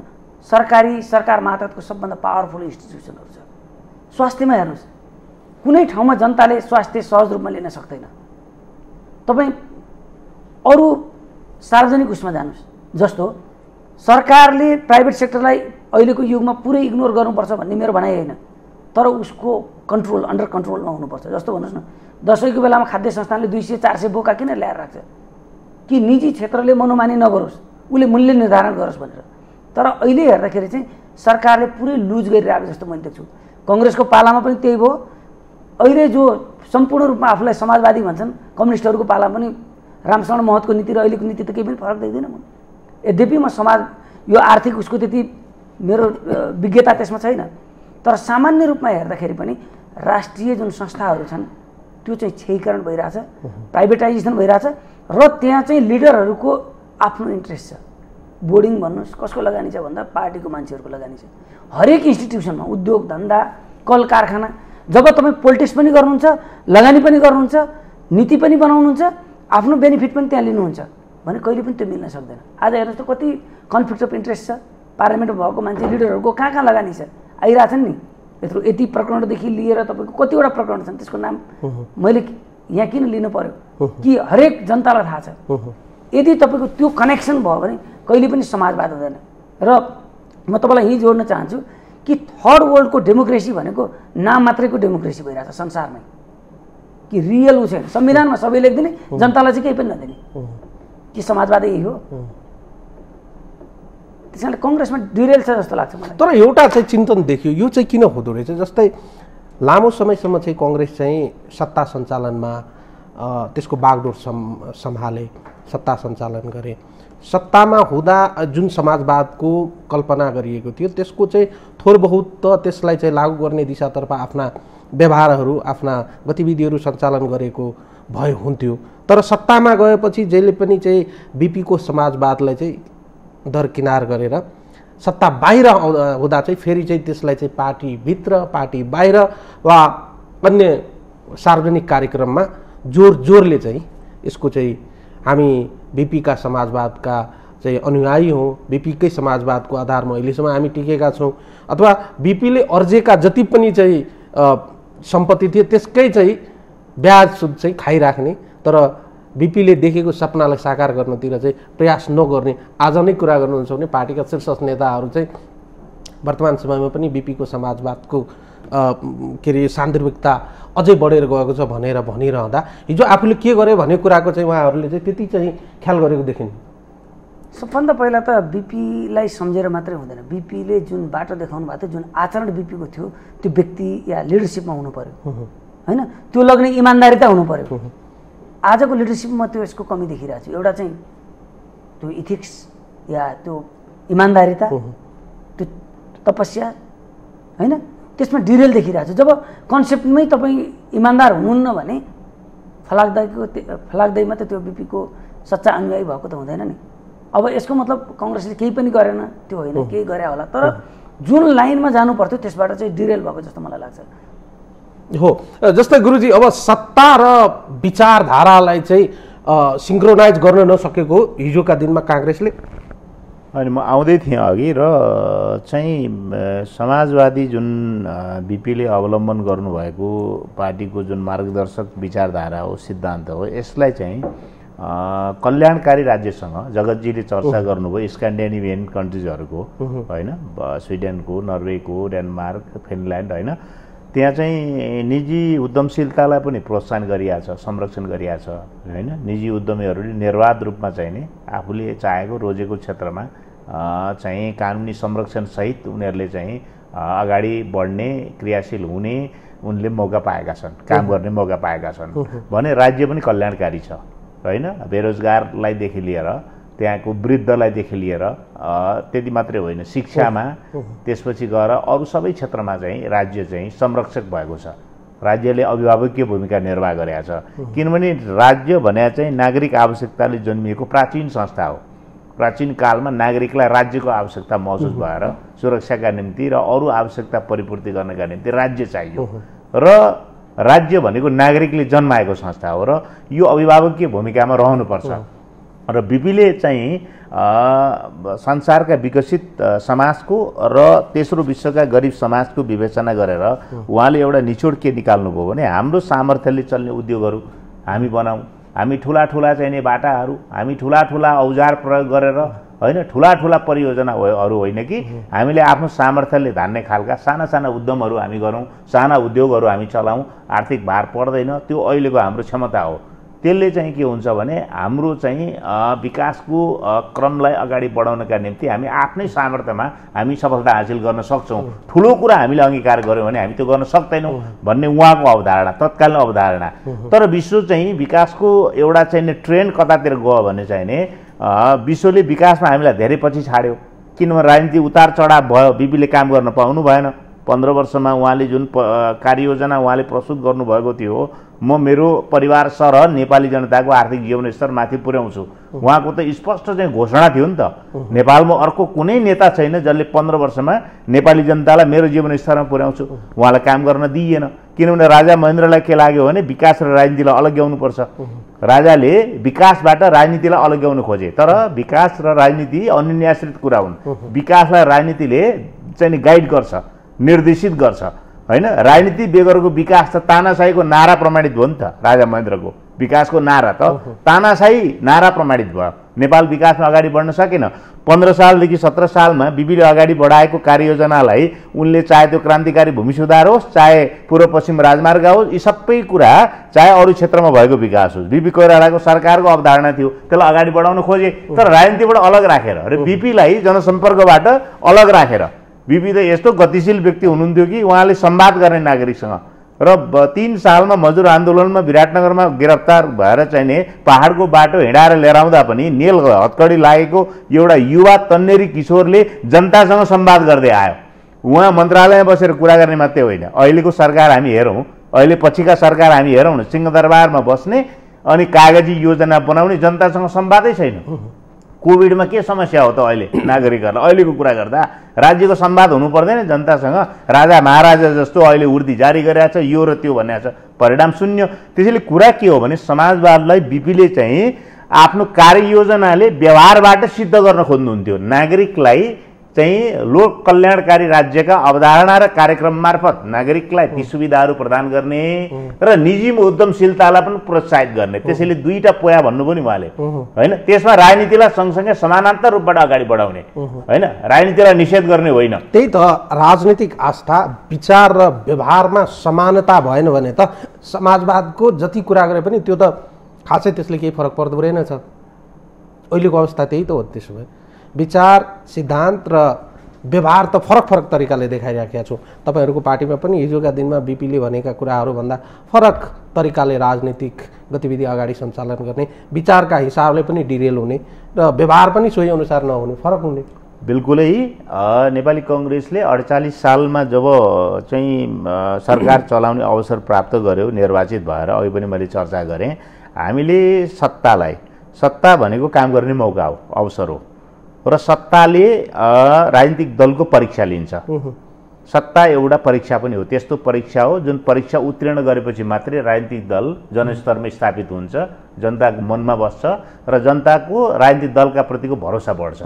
सरकार मातहतको सबभन्दा पावरफुल इन्स्टिट्युसनहरू छ। स्वास्थ्यमा हेर्नुहोस्, कुनै ठाउँमा जनताले स्वास्थ्य सहज रूपमा लिन सक्दैन। तपाईँ अरू सार्वजनिक उसमा जानुहोस्, जस्तो सरकारले प्राइभेट सेक्टरलाई अहिलेको युगमा पुरै इग्नोर गर्नुपर्छ भन्ने मेरो भनाइ होइन, तर उसको कन्ट्रोल अन्डर कन्ट्रोलमा हुनुपर्छ। जस्तो भन्नुहोस् न, दसैँको बेलामा खाद्य संस्थानले 200-400 बोका किन ल्याएर राख्छ कि निजी क्षेत्रले मनोमानी नगरोस्, उसले मूल्य निर्धारण गरोस् भनेर। तर अहिले हेर्दाखेरि चाहिँ सरकारले पुरै लुज गरिरहेको जस्तो मैले देख्छु। कङ्ग्रेसको पालामा पनि त्यही भयो। अहिले जो सम्पूर्ण रूपमा आफूलाई समाजवादी भन्छन् कम्युनिस्टहरूको पालामा पनि रामशरण महतको नीति र अहिलेको नीति त केही पनि फरक देख्दिनँ म। यद्यपि म समाज यो आर्थिक उसको त्यति मेरो विज्ञता त्यसमा छैन, तर सामान्य रूपमा हेर्दाखेरि पनि राष्ट्रिय जुन संस्थाहरू छन् त्यो चाहिँ क्षयीकरण भइरहेछ, प्राइभेटाइजेसन भइरहेछ र त्यहाँ चाहिँ लिडरहरूको आफ्नो इन्ट्रेस्ट छ। बोर्डिङ भन्नुहोस्, कसको लगानी छ भन्दा पार्टीको मान्छेहरूको लगानी छ। हरेक इन्स्टिट्युसनमा उद्योग धन्दा कल कारखाना, जब तपाईँ पोलिटिक्स पनि गर्नुहुन्छ, लगानी पनि गर्नुहुन्छ, नीति पनि बनाउनुहुन्छ, आफ्नो बेनिफिट पनि त्यहाँ लिनुहुन्छ भने कहिले पनि त्यो मिल्न सक्दैन। आज हेर्नुहोस् त कति कन्फ्लिक्ट अफ इन्ट्रेस्ट छ। पार्लियामेन्टमा भएको मान्छे लिडरहरूको कहाँ कहाँ लगानी छ आइरहेछन् नि। यति प्रकरणदेखि लिएर तपाईँको कतिवटा प्रकरण छन्, त्यसको नाम मैले यहाँ किन लिनु पर्यो कि हरेक जनतालाई थाहा छ। यदि तपाईँको त्यो कनेक्सन भयो भने कहिले पनि समाजवाद हुँदैन। र म तपाईँलाई यही जोड्न चाहन्छु कि थर्ड वर्ल्डको डेमोक्रेसी भनेको नाम मात्रैको डेमोक्रेसी भइरहेछ संसारमै, कि रियल उ छैन। संविधानमा सबै लेखिदिने, जनतालाई चाहिँ केही पनि नदिने, कि समाजवाद यही हो। त्यसैले कङ्ग्रेसमा डिरेल छ जस्तो लाग्छ मलाई। तर एउटा चाहिँ चिन्तन देखियो, यो चाहिँ किन हुँदो रहेछ, जस्तै लामो समयसम्म चाहिँ कङ्ग्रेस चाहिँ सत्ता सञ्चालनमा त्यसको बागडोर सम्हाले, सत्ता सञ्चालन गरे। सत्तामा हुँदा जुन समाजवादको कल्पना गरिएको थियो त्यसको चाहिँ थोर बहुत त त्यसलाई चाहिँ लागू गर्ने दिशातर्फ आफ्ना व्यवहारहरू, आफ्ना गतिविधिहरू सञ्चालन गरेको भए हुन्थ्यो। तर सत्तामा गएपछि जहिले पनि चाहिँ बिपीको समाजवादलाई चाहिँ दरकिनार गरेर सत्ता बाहिर हुँदा चाहिँ फेरि चाहिँ त्यसलाई चाहिँ पार्टीभित्र, पार्टी बाहिर वा अन्य सार्वजनिक कार्यक्रममा जोरले चाहिँ यसको चाहिँ हामी बिपीका समाजवादका चाहिँ अनुयायी हौँ, बिपीकै समाजवादको आधारमा अहिलेसम्म हामी टिकेका छौँ, अथवा बिपीले अर्जेका जति पनि चाहिँ सम्पत्ति थियो त्यसकै चाहिँ ब्याज सुद चाहिँ खाइराख्ने, तर बिपीले देखेको सपनालाई साकार गर्नतिर चाहिँ प्रयास नगर्ने आज नै कुरा गर्नुहुन्छ भने पार्टीका शीर्ष नेताहरू चाहिँ वर्तमान समयमा पनि बिपीको समाजवादको के अरे सान्दर्भिकता अझै बढेर गएको छ भनेर भनिरहँदा हिजो आफूले के गर्यो भन्ने कुराको चाहिँ उहाँहरूले चाहिँ त्यति चाहिँ ख्याल गरेको देखिन्। सबभन्दा पहिला त बिपीलाई सम्झेर मात्रै हुँदैन, बिपीले जुन बाटो देखाउनु भएको थियो, जुन आचरण बिपीको थियो त्यो व्यक्ति या लिडरसिपमा हुनु पर्यो होइन, त्यो लग्ने इमान्दारिता हुनु पर्यो। आजको लिडरसिपमा त्यो यसको कमी देखिरहेको छु। एउटा चाहिँ त्यो इथिक्स या त्यो इमान्दारिता, त्यो तपस्या होइन, त्यसमा डिरेल देखिरहेको छु। जब कन्सेप्टमै तपाईँ इमान्दार हुनुहुन्न भने फलाक्दैमा त त्यो बिपीको सच्चा अनुयायी भएको त हुँदैन नि। अब यसको मतलब कङ्ग्रेसले केही पनि गरेन त्यो होइन, केही गरे होला, तर जुन लाइनमा जानु पर्थ्यो त्यसबाट चाहिँ डिरेल भएको जस्तो मलाई लाग्छ। हो, जस्तै गुरुजी अब सत्ता र विचारधारालाई चाहिँ सिङ्क्रोनाइज गर्न नसकेको हिजोका दिनमा काङ्ग्रेसले। अनि म आउँदै थिएँ अघि र चाहिँ समाजवादी जुन बिपीले अवलम्बन गर्नुभएको पार्टीको जुन मार्गदर्शक विचारधारा हो, सिद्धान्त हो, यसलाई चाहिँ कल्याणकारी राज्यसँग जगतजीले चर्चा गर्नुभयो स्क्यान्डिनेभियन कन्ट्रिजहरूको होइन, स्विडेनको, नर्वेको, डेनमार्क, फिनल्यान्ड होइन, त्यहाँ चाहिँ निजी उद्यमशीलतालाई पनि प्रोत्साहन गरिएको छ, संरक्षण गरिएको छ होइन। निजी उद्यमीहरूले निर्वाध रूपमा चाहिँ नि आफूले चाहेको रोजेको क्षेत्रमा चाहिँ कानुनी संरक्षणसहित उनीहरूले चाहिँ अगाडि बढ्ने, क्रियाशील हुने उनले मौका पाएका छन्, काम गर्ने मौका पाएका छन् भने राज्य पनि कल्याणकारी छ होइन। बेरोजगारलाईदेखि लिएर त्यहाँको वृद्धलाईदेखि लिएर त्यति मात्रै होइन, शिक्षामा त्यसपछि गएर अरू सबै क्षेत्रमा चाहिँ राज्य चाहिँ संरक्षक भएको छ। राज्यले अभिभावकीय भूमिका निर्वाह गरेको छ, किनभने राज्य भने चाहिँ नागरिक आवश्यकताले जन्मिएको प्राचीन संस्था हो। प्राचीन कालमा नागरिकलाई राज्यको आवश्यकता महसुस भएर सुरक्षाका निम्ति र अरू आवश्यकता परिपूर्ति गर्नका निम्ति राज्य चाहियो र राज्य भनेको नागरिकले जन्माएको संस्था हो र यो अभिभावकीय भूमिकामा रहनुपर्छ। र बिपीले चाहिँ संसारका विकसित समाजको र तेस्रो विश्वका गरिब समाजको विवेचना गरेर उहाँले एउटा निचोड के निकाल्नुभयो भने हाम्रो सामर्थ्यले चल्ने उद्योगहरू हामी बनाऊँ, हामी ठुला ठुला चाहिने बाटाहरू, हामी ठुला ठुला औजार प्रयोग गरेर होइन, ठुला ठुला परियोजनाहरू होइन कि हामीले आफ्नो सामर्थ्यले धान्ने खालका साना साना उद्यमहरू हामी गरौँ, साना उद्योगहरू हामी चलाऊँ, आर्थिक भार पर्दैन। त्यो अहिलेको हाम्रो क्षमता हो। त्यसले चाहिँ के हुन्छ भने हाम्रो चाहिँ विकासको क्रमलाई अगाडि बढाउनका निम्ति हामी आफ्नै सामर्थ्यमा हामी सफलता हासिल गर्न सक्छौँ। ठुलो कुरा हामीले अङ्गीकार गऱ्यौँ भने हामी त्यो गर्न सक्दैनौँ भन्ने उहाँको अवधारणा, तत्कालीन अवधारणा। तर विश्व चाहिँ विकासको एउटा चाहिँ ट्रेन्ड कतातिर गयो भने चाहिँ नि विश्वले विकासमा हामीलाई धेरै पछि छाड्यो, किनभने राजनीति उतार चढाव भयो, बिपीले काम गर्न पाउनु भएन। 15 वर्षमा उहाँले जुन कार्ययोजना उहाँले प्रस्तुत गर्नुभएको थियो, म मेरो परिवार सरह नेपाली जनताको आर्थिक जीवन स्तर माथि पुर्याउँछु, उहाँको त स्पष्ट चाहिँ घोषणा थियो नि त। नेपालमा अर्को कुनै नेता छैन जसले 15 वर्षमा नेपाली जनतालाई मेरो जीवन स्तरमा पुर्याउँछु, उहाँलाई काम गर्न दिइएन। किनभने राजा महेन्द्रलाई के लाग्यो भने विकास र राजनीतिलाई अलग्याउनुपर्छ। राजाले विकासबाट राजनीतिलाई अलग्याउनु खोजे, तर विकास र राजनीति अन्योन्याश्रित कुरा हुन्। विकासलाई राजनीतिले चाहिँ गाइड गर्छ, निर्देशित गर्छ होइन। राजनीति बेगरको विकास त तानाशाहीको नारा प्रमाणित हो नि त राजा महेन्द्रको विकासको नारा त तानाशाही नारा प्रमाणित भयो। नेपाल विकासमा अगाडि बढ्न सकेन। 15 सालदेखि 17 सालमा बिपीले अगाडि बढाएको कार्ययोजनालाई उनले चाहे त्यो क्रान्तिकारी भूमि सुधार होस्, चाहे पूर्व पश्चिम राजमार्ग होस्, यी सबै कुरा चाहे अरू क्षेत्रमा भएको विकास होस्, बिपी कोइरालाको सरकारको अवधारणा थियो, त्यसलाई अगाडि बढाउन खोजे, तर राजनीतिबाट अलग राखेर र बिपीलाई जनसम्पर्कबाट अलग राखेर। बिपी त यस्तो गतिशील व्यक्ति हुनुहुन्थ्यो कि उहाँले संवाद गर्ने नागरिकसँग। र 3 सालमा मजदुर आन्दोलनमा विराटनगरमा गिरफ्तार भएर चाहिँ नि पहाडको बाटो हिँडाएर लिएर आउँदा पनि नेल हतकडी लागेको एउटा युवा तन्नेरी किशोरले जनतासँग संवाद गर्दै आयो। उहाँ मन्त्रालयमा बसेर कुरा गर्ने मात्रै होइन। अहिलेको सरकार हामी हेरौँ, अहिले पछिका सरकार हामी हेरौँ न, सिंहदरबारमा बस्ने अनि कागजी योजना बनाउने, जनतासँग संवादै छैन। कोभिडमा के समस्या हो त अहिले नागरिकहरूलाई? अहिलेको कुरा गर्दा राज्यको संवाद हुनु पर्दैन जनतासँग? राजा महाराजा जस्तो अहिले उर्दी जारी गरिरहेको छ, यो र त्यो भनिरहेको छ, परिणाम शून्य। त्यसैले कुरा के हो भने समाजवादलाई बिपीले चाहिँ आफ्नो कार्ययोजनाले व्यवहारबाट सिद्ध गर्न खोज्नुहुन्थ्यो। नागरिकलाई चाहिँ लोक कल्याणकारी राज्यका अवधारणा र कार्यक्रम मार्फत नागरिकलाई ती सुविधाहरू प्रदान गर्ने र निजी उद्यमशीलतालाई पनि प्रोत्साहित गर्ने। त्यसैले दुईटा पोया भन्नुभयो नि उहाँले, होइन? त्यसमा राजनीतिलाई सँगसँगै समानान्तर रूपबाट अगाडि बढाउने, होइन? राजनीतिलाई निषेध गर्ने होइन। त्यही त राजनीतिक आस्था, विचार र व्यवहारमा समानता भएन भने त समाजवादको जति कुरा गरे पनि त्यो त खासै त्यसले केही फरक पर्दो रहेनछ। अहिलेको अवस्था त्यही त हो। त्यसो भए विचार, सिद्धान्त र व्यवहार त फरक फरक तरिकाले देखाइराखेका छौँ। तपाईँहरूको पार्टीमा पनि हिजोका दिनमा बिपीले भनेका कुराहरूभन्दा फरक तरिकाले राजनीतिक गतिविधि अगाडि सञ्चालन गर्ने, विचारका हिसाबले पनि डिरेल हुने र व्यवहार पनि सोही अनुसार नहुने, फरक हुने। बिल्कुलै नेपाली कङ्ग्रेसले 48 सालमा जब चाहिँ सरकार चलाउने अवसर प्राप्त गर्यो, निर्वाचित भएर, अघि पनि मैले चर्चा गरेँ, हामीले सत्ता भनेको काम गर्ने मौका हो, अवसर हो र सत्ताले राजनीतिक दलको परीक्षा लिन्छ। सत्ता एउटा परीक्षा पनि हो, त्यस्तो परीक्षा हो जुन परीक्षा उत्तीर्ण गरेपछि मात्रै राजनीतिक दल जनस्तरमा स्थापित हुन्छ, जनताको मनमा बस्छ र जनताको राजनीतिक दलका प्रतिको भरोसा बढ्छ।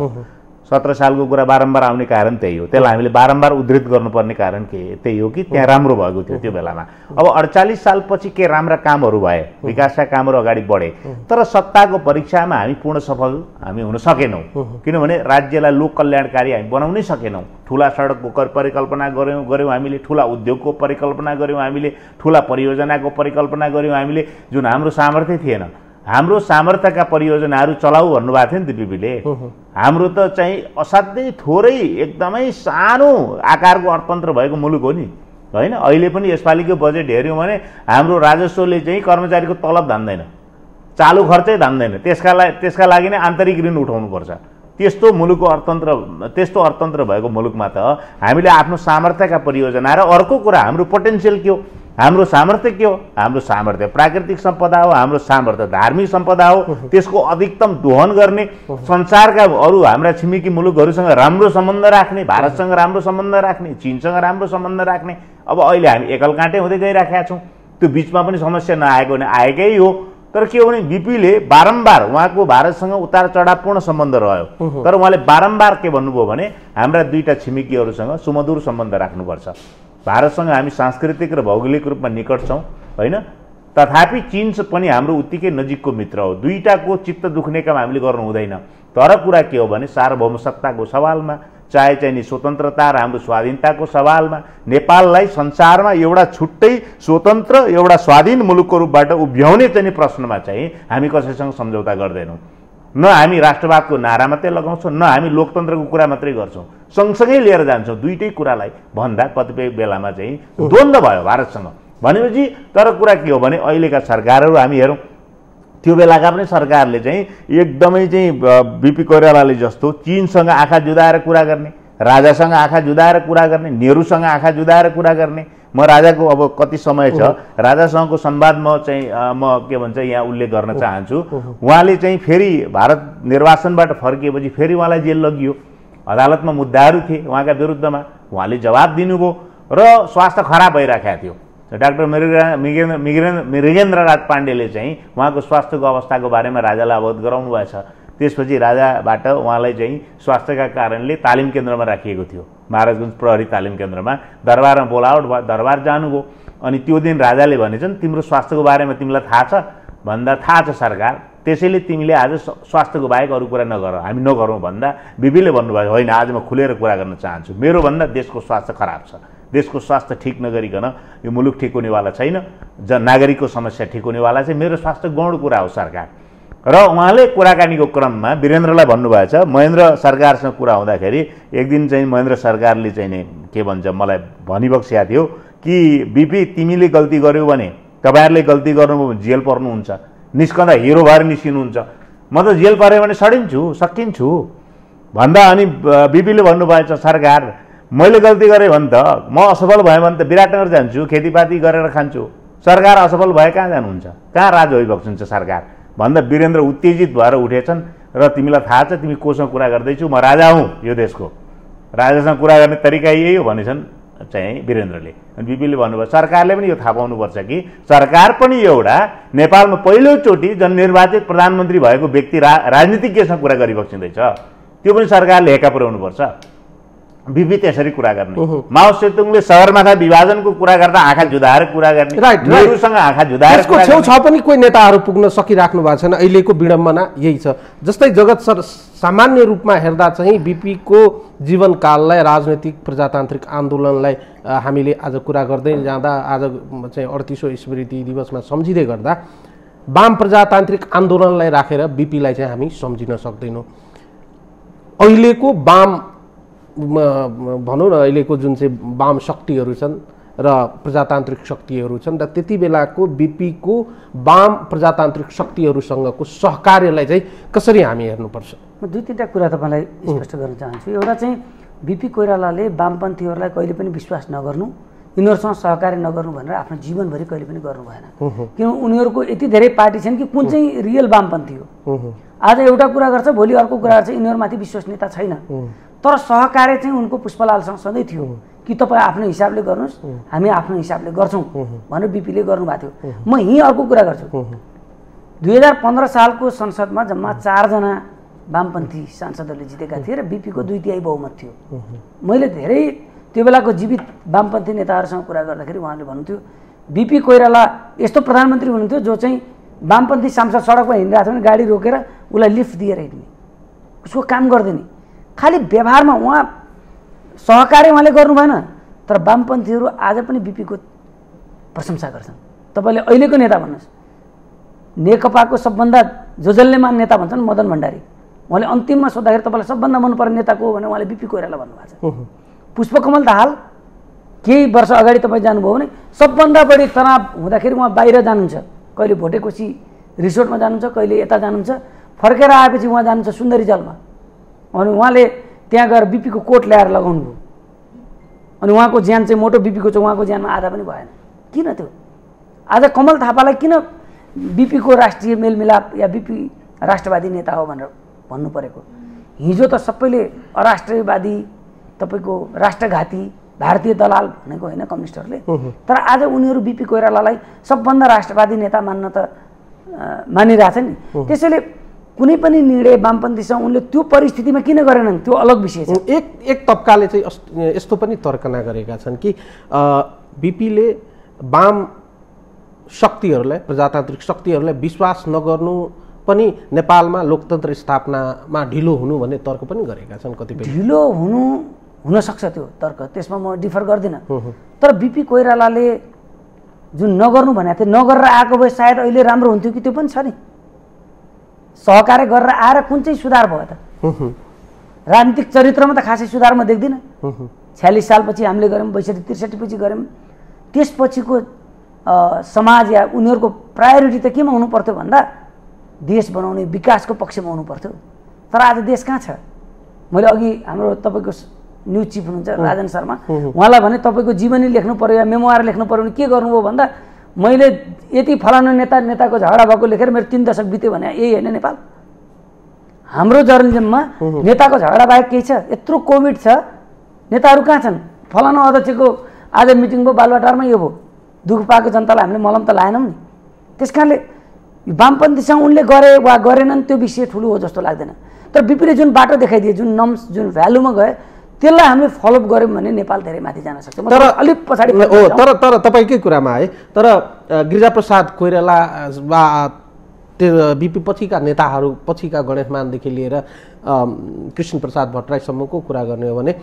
17 सालको कुरा बारम्बार आउने कारण त्यही हो। त्यसलाई हामीले बारम्बार उद्धृत गर्नुपर्ने कारण त्यही हो कि त्यहाँ राम्रो भएको थियो त्यो बेलामा। अब 48 सालपछि के राम्रा कामहरू भए, विकासका कामहरू अगाडि बढे, तर सत्ताको परीक्षामा हामी पूर्ण सफल हामी हुन सकेनौँ। किनभने राज्यलाई लोक कल्याणकारी हामी बनाउनै सकेनौँ। ठुला सडकको परिकल्पना गऱ्यौँ हामीले, ठुला उद्योगको परिकल्पना गऱ्यौँ हामीले, ठुला परियोजनाको परिकल्पना गऱ्यौँ हामीले, जुन हाम्रो सामर्थ्य थिएन। हाम्रो सामर्थ्यका परियोजनाहरू चलाऊ भन्नुभएको थियो नि त बिपीले। हाम्रो त चाहिँ असाध्यै थोरै एकदमै सानो आकारको अर्थतन्त्र भएको मुलुक हो नि, होइन? अहिले पनि यसपालिको बजेट हेऱ्यौँ भने हाम्रो राजस्वले चाहिँ कर्मचारीको तलब धान्दैन, चालु खर्चै धान्दैन, त्यसका लागि नै आन्तरिक ऋण उठाउनुपर्छ। त्यस्तो मुलुकको त्यस्तो अर्थतन्त्र भएको मुलुकमा त हामीले आफ्नो सामर्थ्यका परियोजना र अर्को कुरा हाम्रो पोटेन्सियल के हो, हाम्रो सामर्थ्य के हो? हाम्रो सामर्थ्य प्राकृतिक सम्पदा हो, हाम्रो सामर्थ्य धार्मिक सम्पदा हो। त्यसको अधिकतम दोहन गर्ने, संसारका अरू हाम्रा छिमेकी मुलुकहरूसँग राम्रो सम्बन्ध राख्ने, भारतसँग राम्रो सम्बन्ध राख्ने, चीनसँग राम्रो सम्बन्ध राख्ने। अब अहिले हामी एकल काँटे हुँदै गइराखेका छौँ। त्यो बिचमा पनि समस्या नआएको भने आएकै हो। तर के हो भने बिपीले बारम्बार उहाँको भारतसँग उतार चढावपूर्ण सम्बन्ध रह्यो, तर उहाँले बारम्बार के भन्नुभयो भने हाम्रा दुईटा छिमेकीहरूसँग सुमधुर सम्बन्ध राख्नुपर्छ। भारतसँग हामी सांस्कृतिक र भौगोलिक रूपमा निकट छौँ, होइन? तथापि चीन पनि हाम्रो उत्तिकै नजिकको मित्र हो। दुईटाको चित्त दुख्ने काम हामीले गर्नु हुँदैन। तर कुरा के हो भने सार्वभौम सत्ताको सवालमा, चाहे चाहिँ नि स्वतन्त्रता र हाम्रो स्वाधीनताको सवालमा नेपाललाई संसारमा एउटा छुट्टै स्वतन्त्र एउटा स्वाधीन मुलुकको रूपबाट उभ्याउने चाहिँ प्रश्नमा चाहिँ हामी कसैसँग सम्झौता गर्दैनौँ। न हामी राष्ट्रवादको नारा मात्रै लगाउँछौँ, न हामी लोकतन्त्रको कुरा मात्रै गर्छौँ, सँगसँगै लिएर जान्छौँ। दुईटै कुरालाई भन्दा कतिपय बेलामा चाहिँ द्वन्द्व भयो भारतसँग भनेपछि। तर कुरा के हो भने अहिलेका सरकारहरू हामी हेरौँ, त्यो बेलाका पनि सरकारले चाहिँ एकदमै चाहिँ बिपी कोइरालाले जस्तो चीनसँग आँखा जुदाएर कुरा गर्ने, राजासँग आँखा जुदाएर कुरा गर्ने, नेहरूसँग आँखा जुदाएर कुरा गर्ने। म राजाको अब कति समय छ राजासँगको संवाद म के भन्छ यहाँ उल्लेख गर्न चाहन्छु। उहाँले चाहिँ फेरि भारत निर्वाचनबाट फर्किएपछि फेरि उहाँलाई जेल लगियो, अदालतमा मुद्दाहरू थिए उहाँका विरुद्धमा, उहाँले जवाब दिनुभयो र स्वास्थ्य खराब भइराखेको थियो। डाक्टर मृगेन्द्रनाथ पाण्डेले चाहिँ उहाँको स्वास्थ्यको अवस्थाको बारेमा राजालाई अवगत गराउनु भएछ। त्यसपछि राजाबाट उहाँलाई चाहिँ स्वास्थ्यका कारणले तालिम केन्द्रमा राखिएको थियो, महाराजगञ्ज प्रहरी तालिम केन्द्रमा। दरबारमा बोलावट भयो, दरबार जानुभयो। अनि त्यो दिन राजाले भनेछन् तिम्रो स्वास्थ्यको बारेमा तिमीलाई थाहा छ, भन्दा थाहा छ सरकार, त्यसैले तिमीले आज स्वास्थ्यको बाहेक अरू कुरा नगर, हामी नगरौँ भन्दा बिपीले भन्नुभयो होइन आज म खुलेर कुरा गर्न चाहन्छु, मेरो भन्दा देशको स्वास्थ्य खराब छ, देशको स्वास्थ्य ठिक नगरिकन यो मुलुक ठिक हुनेवाला छैन, नागरिकको समस्या ठिक हुनेवाला चाहिँ मेरो स्वास्थ्य गौण कुरा हो सरकार। र उहाँले कुराकानीको क्रममा वीरेन्द्रलाई भन्नुभएछ, महेन्द्र सरकारसँग कुरा हुँदाखेरि एक दिन चाहिँ महेन्द्र सरकारले चाहिँ नि के भन्छ मलाई भनिबक्स्या थियो कि बिपी तिमीले गल्ती गर्यौ भने तपाईँहरूले गल्ती गर्नुभयो भने जेल पर्नुहुन्छ, निस्कँदा हिरो भएर निस्किनुहुन्छ, म त जेल पऱ्यो भने सडिन्छु सकिन्छु भन्दा अनि बिपीले भन्नुभएछ सरकार मैले गल्ती गरेँ भने त म असफल भएँ भने त विराटनगर जान्छु, खेतीपाती गरेर खान्छु, सरकार असफल भए कहाँ जानुहुन्छ, कहाँ राज भइबक्सिन्छ सरकार भन्दा वीरेन्द्र उत्तेजित भएर उठेछन्। र तिमीलाई थाहा छ तिमी कोसँग कुरा गर्दैछु, म राजा हुँ यो देशको, राजासँग कुरा गर्ने तरिका यही हो भनेछन् चाहिँ वीरेन्द्रले। अनि बिपीले भन्नुभयो सरकारले पनि यो थाहा पाउनुपर्छ कि सरकार पनि एउटा नेपालमा पहिलोचोटि जननिर्वाचित प्रधानमन्त्री भएको व्यक्ति राजनीतिज्ञसँग कुरा गरिबक्सिँदैछ, त्यो पनि सरकारले हेक्का पुर्याउनुपर्छ। बिपी त्यसरी कुरा गर्ने, माओ सेतुङले सगरमाथा विभाजनको कुरा गर्दा आँखा जुधाएर कुरा गर्ने, नेहरूसँग आँखा जुधाएर त्यसको छेउछाउ पनि कोही नेताहरू पुग्न सकिराख्नु भएको छैन। अहिलेको विडम्बना यही छ। जस्तै जगत सर सामान्य रूपमा हेर्दा चाहिँ बिपीको जीवनकाललाई राजनैतिक प्रजातान्त्रिक आन्दोलनलाई हामीले आज कुरा गर्दै जाँदा आज चाहिँ 38औं स्मृति दिवसमा सम्झिँदै गर्दा वाम प्रजातान्त्रिक आन्दोलनलाई राखेर बिपीलाई चाहिँ हामी सम्झिन सक्दैनौँ। अहिलेको वाम भनौँ न अहिलेको जुन चाहिँ वाम शक्तिहरू छन् र प्रजातान्त्रिक शक्तिहरू छन् र त्यति बेलाको बिपीको वाम प्रजातान्त्रिक शक्तिहरूसँगको सहकार्यलाई चाहिँ कसरी हामी हेर्नुपर्छ? म दुई तिनवटा कुरा तपाईँलाई स्पष्ट गर्न चाहन्छु। एउटा चाहिँ बिपी कोइरालाले वामपन्थीहरूलाई कहिले पनि विश्वास नगर्नु, यिनीहरूसँग सहकार्य नगर्नु भनेर आफ्नो जीवनभरि कहिले पनि गर्नु भएन। किन उनीहरूको यति धेरै पार्टी छन् कि कुन चाहिँ रियल वामपन्थी हो। आज एउटा कुरा गर्छ भोलि अर्को कुरा गर्छ, यिनीहरूमाथि विश्वसनीयता छैन। तर सहकार्य चाहिँ उनको पुष्पलालसँग सधैँ थियो कि तपाईँ आफ्नो हिसाबले गर्नुहोस्, हामी आफ्नो हिसाबले गर्छौँ भनेर बिपीले गर्नुभएको थियो। म यहीँ अर्को कुरा गर्छु। 2015 सालको संसदमा जम्मा 4 जना वामपन्थी सांसदहरूले जितेका थिए र बिपीको 2/3 बहुमत थियो। मैले धेरै त्यो बेलाको जीवित वामपन्थी नेताहरूसँग कुरा गर्दाखेरि उहाँले भन्नुहुन्थ्यो बिपी कोइराला यस्तो प्रधानमन्त्री हुनुहुन्थ्यो जो चाहिँ वामपन्थी सांसद सडकमा हिँडिरहेको थियो भने गाडी रोकेर उसलाई लिफ्ट दिएर हिँड्ने, उसको काम गरिदिने। खालि व्यवहारमा उहाँ सहकार्य उहाँले गर्नु भएन, तर वामपन्थीहरू आज पनि बिपीको प्रशंसा गर्छन्। तपाईँले अहिलेको नेता भन्नुहोस्, नेकपाको सबभन्दा जोजल्यमान नेता भन्छन् मदन भण्डारी, उहाँले अन्तिममा सोद्धाखेरि तपाईँलाई सबभन्दा मनपर्ने नेता को भने उहाँले बिपी कोइराला भन्नुभएको छ। पुष्पकमल दाहाल केही वर्ष अगाडि तपाईँ जानुभयो भने सबभन्दा बढी तनाव हुँदाखेरि उहाँ बाहिर जानुहुन्छ, कहिले भोटेकोसी रिसोर्टमा जानुहुन्छ, कहिले यता जानुहुन्छ, फर्केर आएपछि उहाँ जानुहुन्छ सुन्दरी जलमा, अनि उहाँले त्यहाँ गएर बिपीको कोट ल्याएर लगाउनु भयो, अनि उहाँको ज्यान चाहिँ मोटो बिपीको छ, उहाँको ज्यानमा आधा पनि भएन। किन त्यो? आज कमल थापालाई किन बिपीको राष्ट्रिय मेलमिलाप या बिपी राष्ट्रवादी नेता हो भनेर भन्नु परेको? हिजो त सबैले अराष्ट्रियवादी, तपाईँको राष्ट्रघाती, भारतीय दलाल भनेको होइन कम्युनिस्टहरूले, तर आज उनीहरू बिपी कोइरालालाई सबभन्दा राष्ट्रवादी नेता मानिरहेछ नि। त्यसैले कुनै पनि निर्णय वामपन्थीसँग उनले त्यो परिस्थितिमा किन गरेनन् त्यो अलग विषय छ। एक तबकाले चाहिँ यस्तो पनि तर्कना गरेका छन् कि बिपीले वाम शक्तिहरूलाई प्रजातान्त्रिक शक्तिहरूलाई विश्वास नगर्नु पनि नेपालमा लोकतन्त्र स्थापनामा ढिलो हुनु भन्ने तर्क पनि गरेका छन्। कतिपय ढिलो हुनसक्छ त्यो तर्क, त्यसमा म डिफर गर्दिनँ। तर बिपी कोइरालाले जुन नगर्नु भनेको थियो नगरेर आएको भए सायद अहिले राम्रो हुन्थ्यो कि त्यो पनि छ नि। सहकार्य गरेर आएर कुन चाहिँ सुधार भयो त? राजनीतिक चरित्रमा त खासै सुधार म देख्दिनँ। 46 सालपछि हामीले गऱ्यौँ, 62-63 पछि गऱ्यौँ, त्यसपछिको समाज या उनीहरूको प्रायोरिटी त केमा हुनु पर्थ्यो भन्दा देश बनाउने विकासको पक्षमा हुनु पर्थ्यो। तर आज देश कहाँ छ? मैले अघि हाम्रो तपाईँको न्युज चिफ हुनुहुन्छ राजन शर्मा, उहाँलाई भने तपाईँको जीवनी लेख्नु पर्यो या मेमोयर लेख्नु पर्यो भने के गर्नुभयो भन्दा मैले यति फलानु नेताको झगडा भएको लेखेर मेरो 3 दशक बित्यो भने यही होइन नेपाल? हाम्रो जर्नलिजममा नेताको झगडा बाहेक केही छ? यत्रो कोभिड छ, नेताहरू कहाँ छन्? फलानु अध्यक्षको आज मिटिङ भयो बालुवाटारमा, यो भयो, दुःख पाएको जनतालाई हामीले मलम त लाएनौँ नि। त्यस कारणले वामपन्थीसँग उनले गरे वा गरेनन् त्यो विषय ठुलो हो जस्तो लाग्दैन। तर बिपीले जुन बाटो देखाइदिए, जुन नम्स जुन भ्यालुमा गए, त्यसलाई हामीले फलोअप गऱ्यौँ भने नेपाल धेरै माथि जान सक्छ। तर अलिक पछाडि तर तपाईँकै कुरामा आए, तर गिरिजाप्रसाद कोइराला वा त्यो बिपी पछिका नेताहरू पछिका गणेशमानदेखि लिएर कृष्ण प्रसाद भट्टराईसम्मको कुरा गर्ने हो भने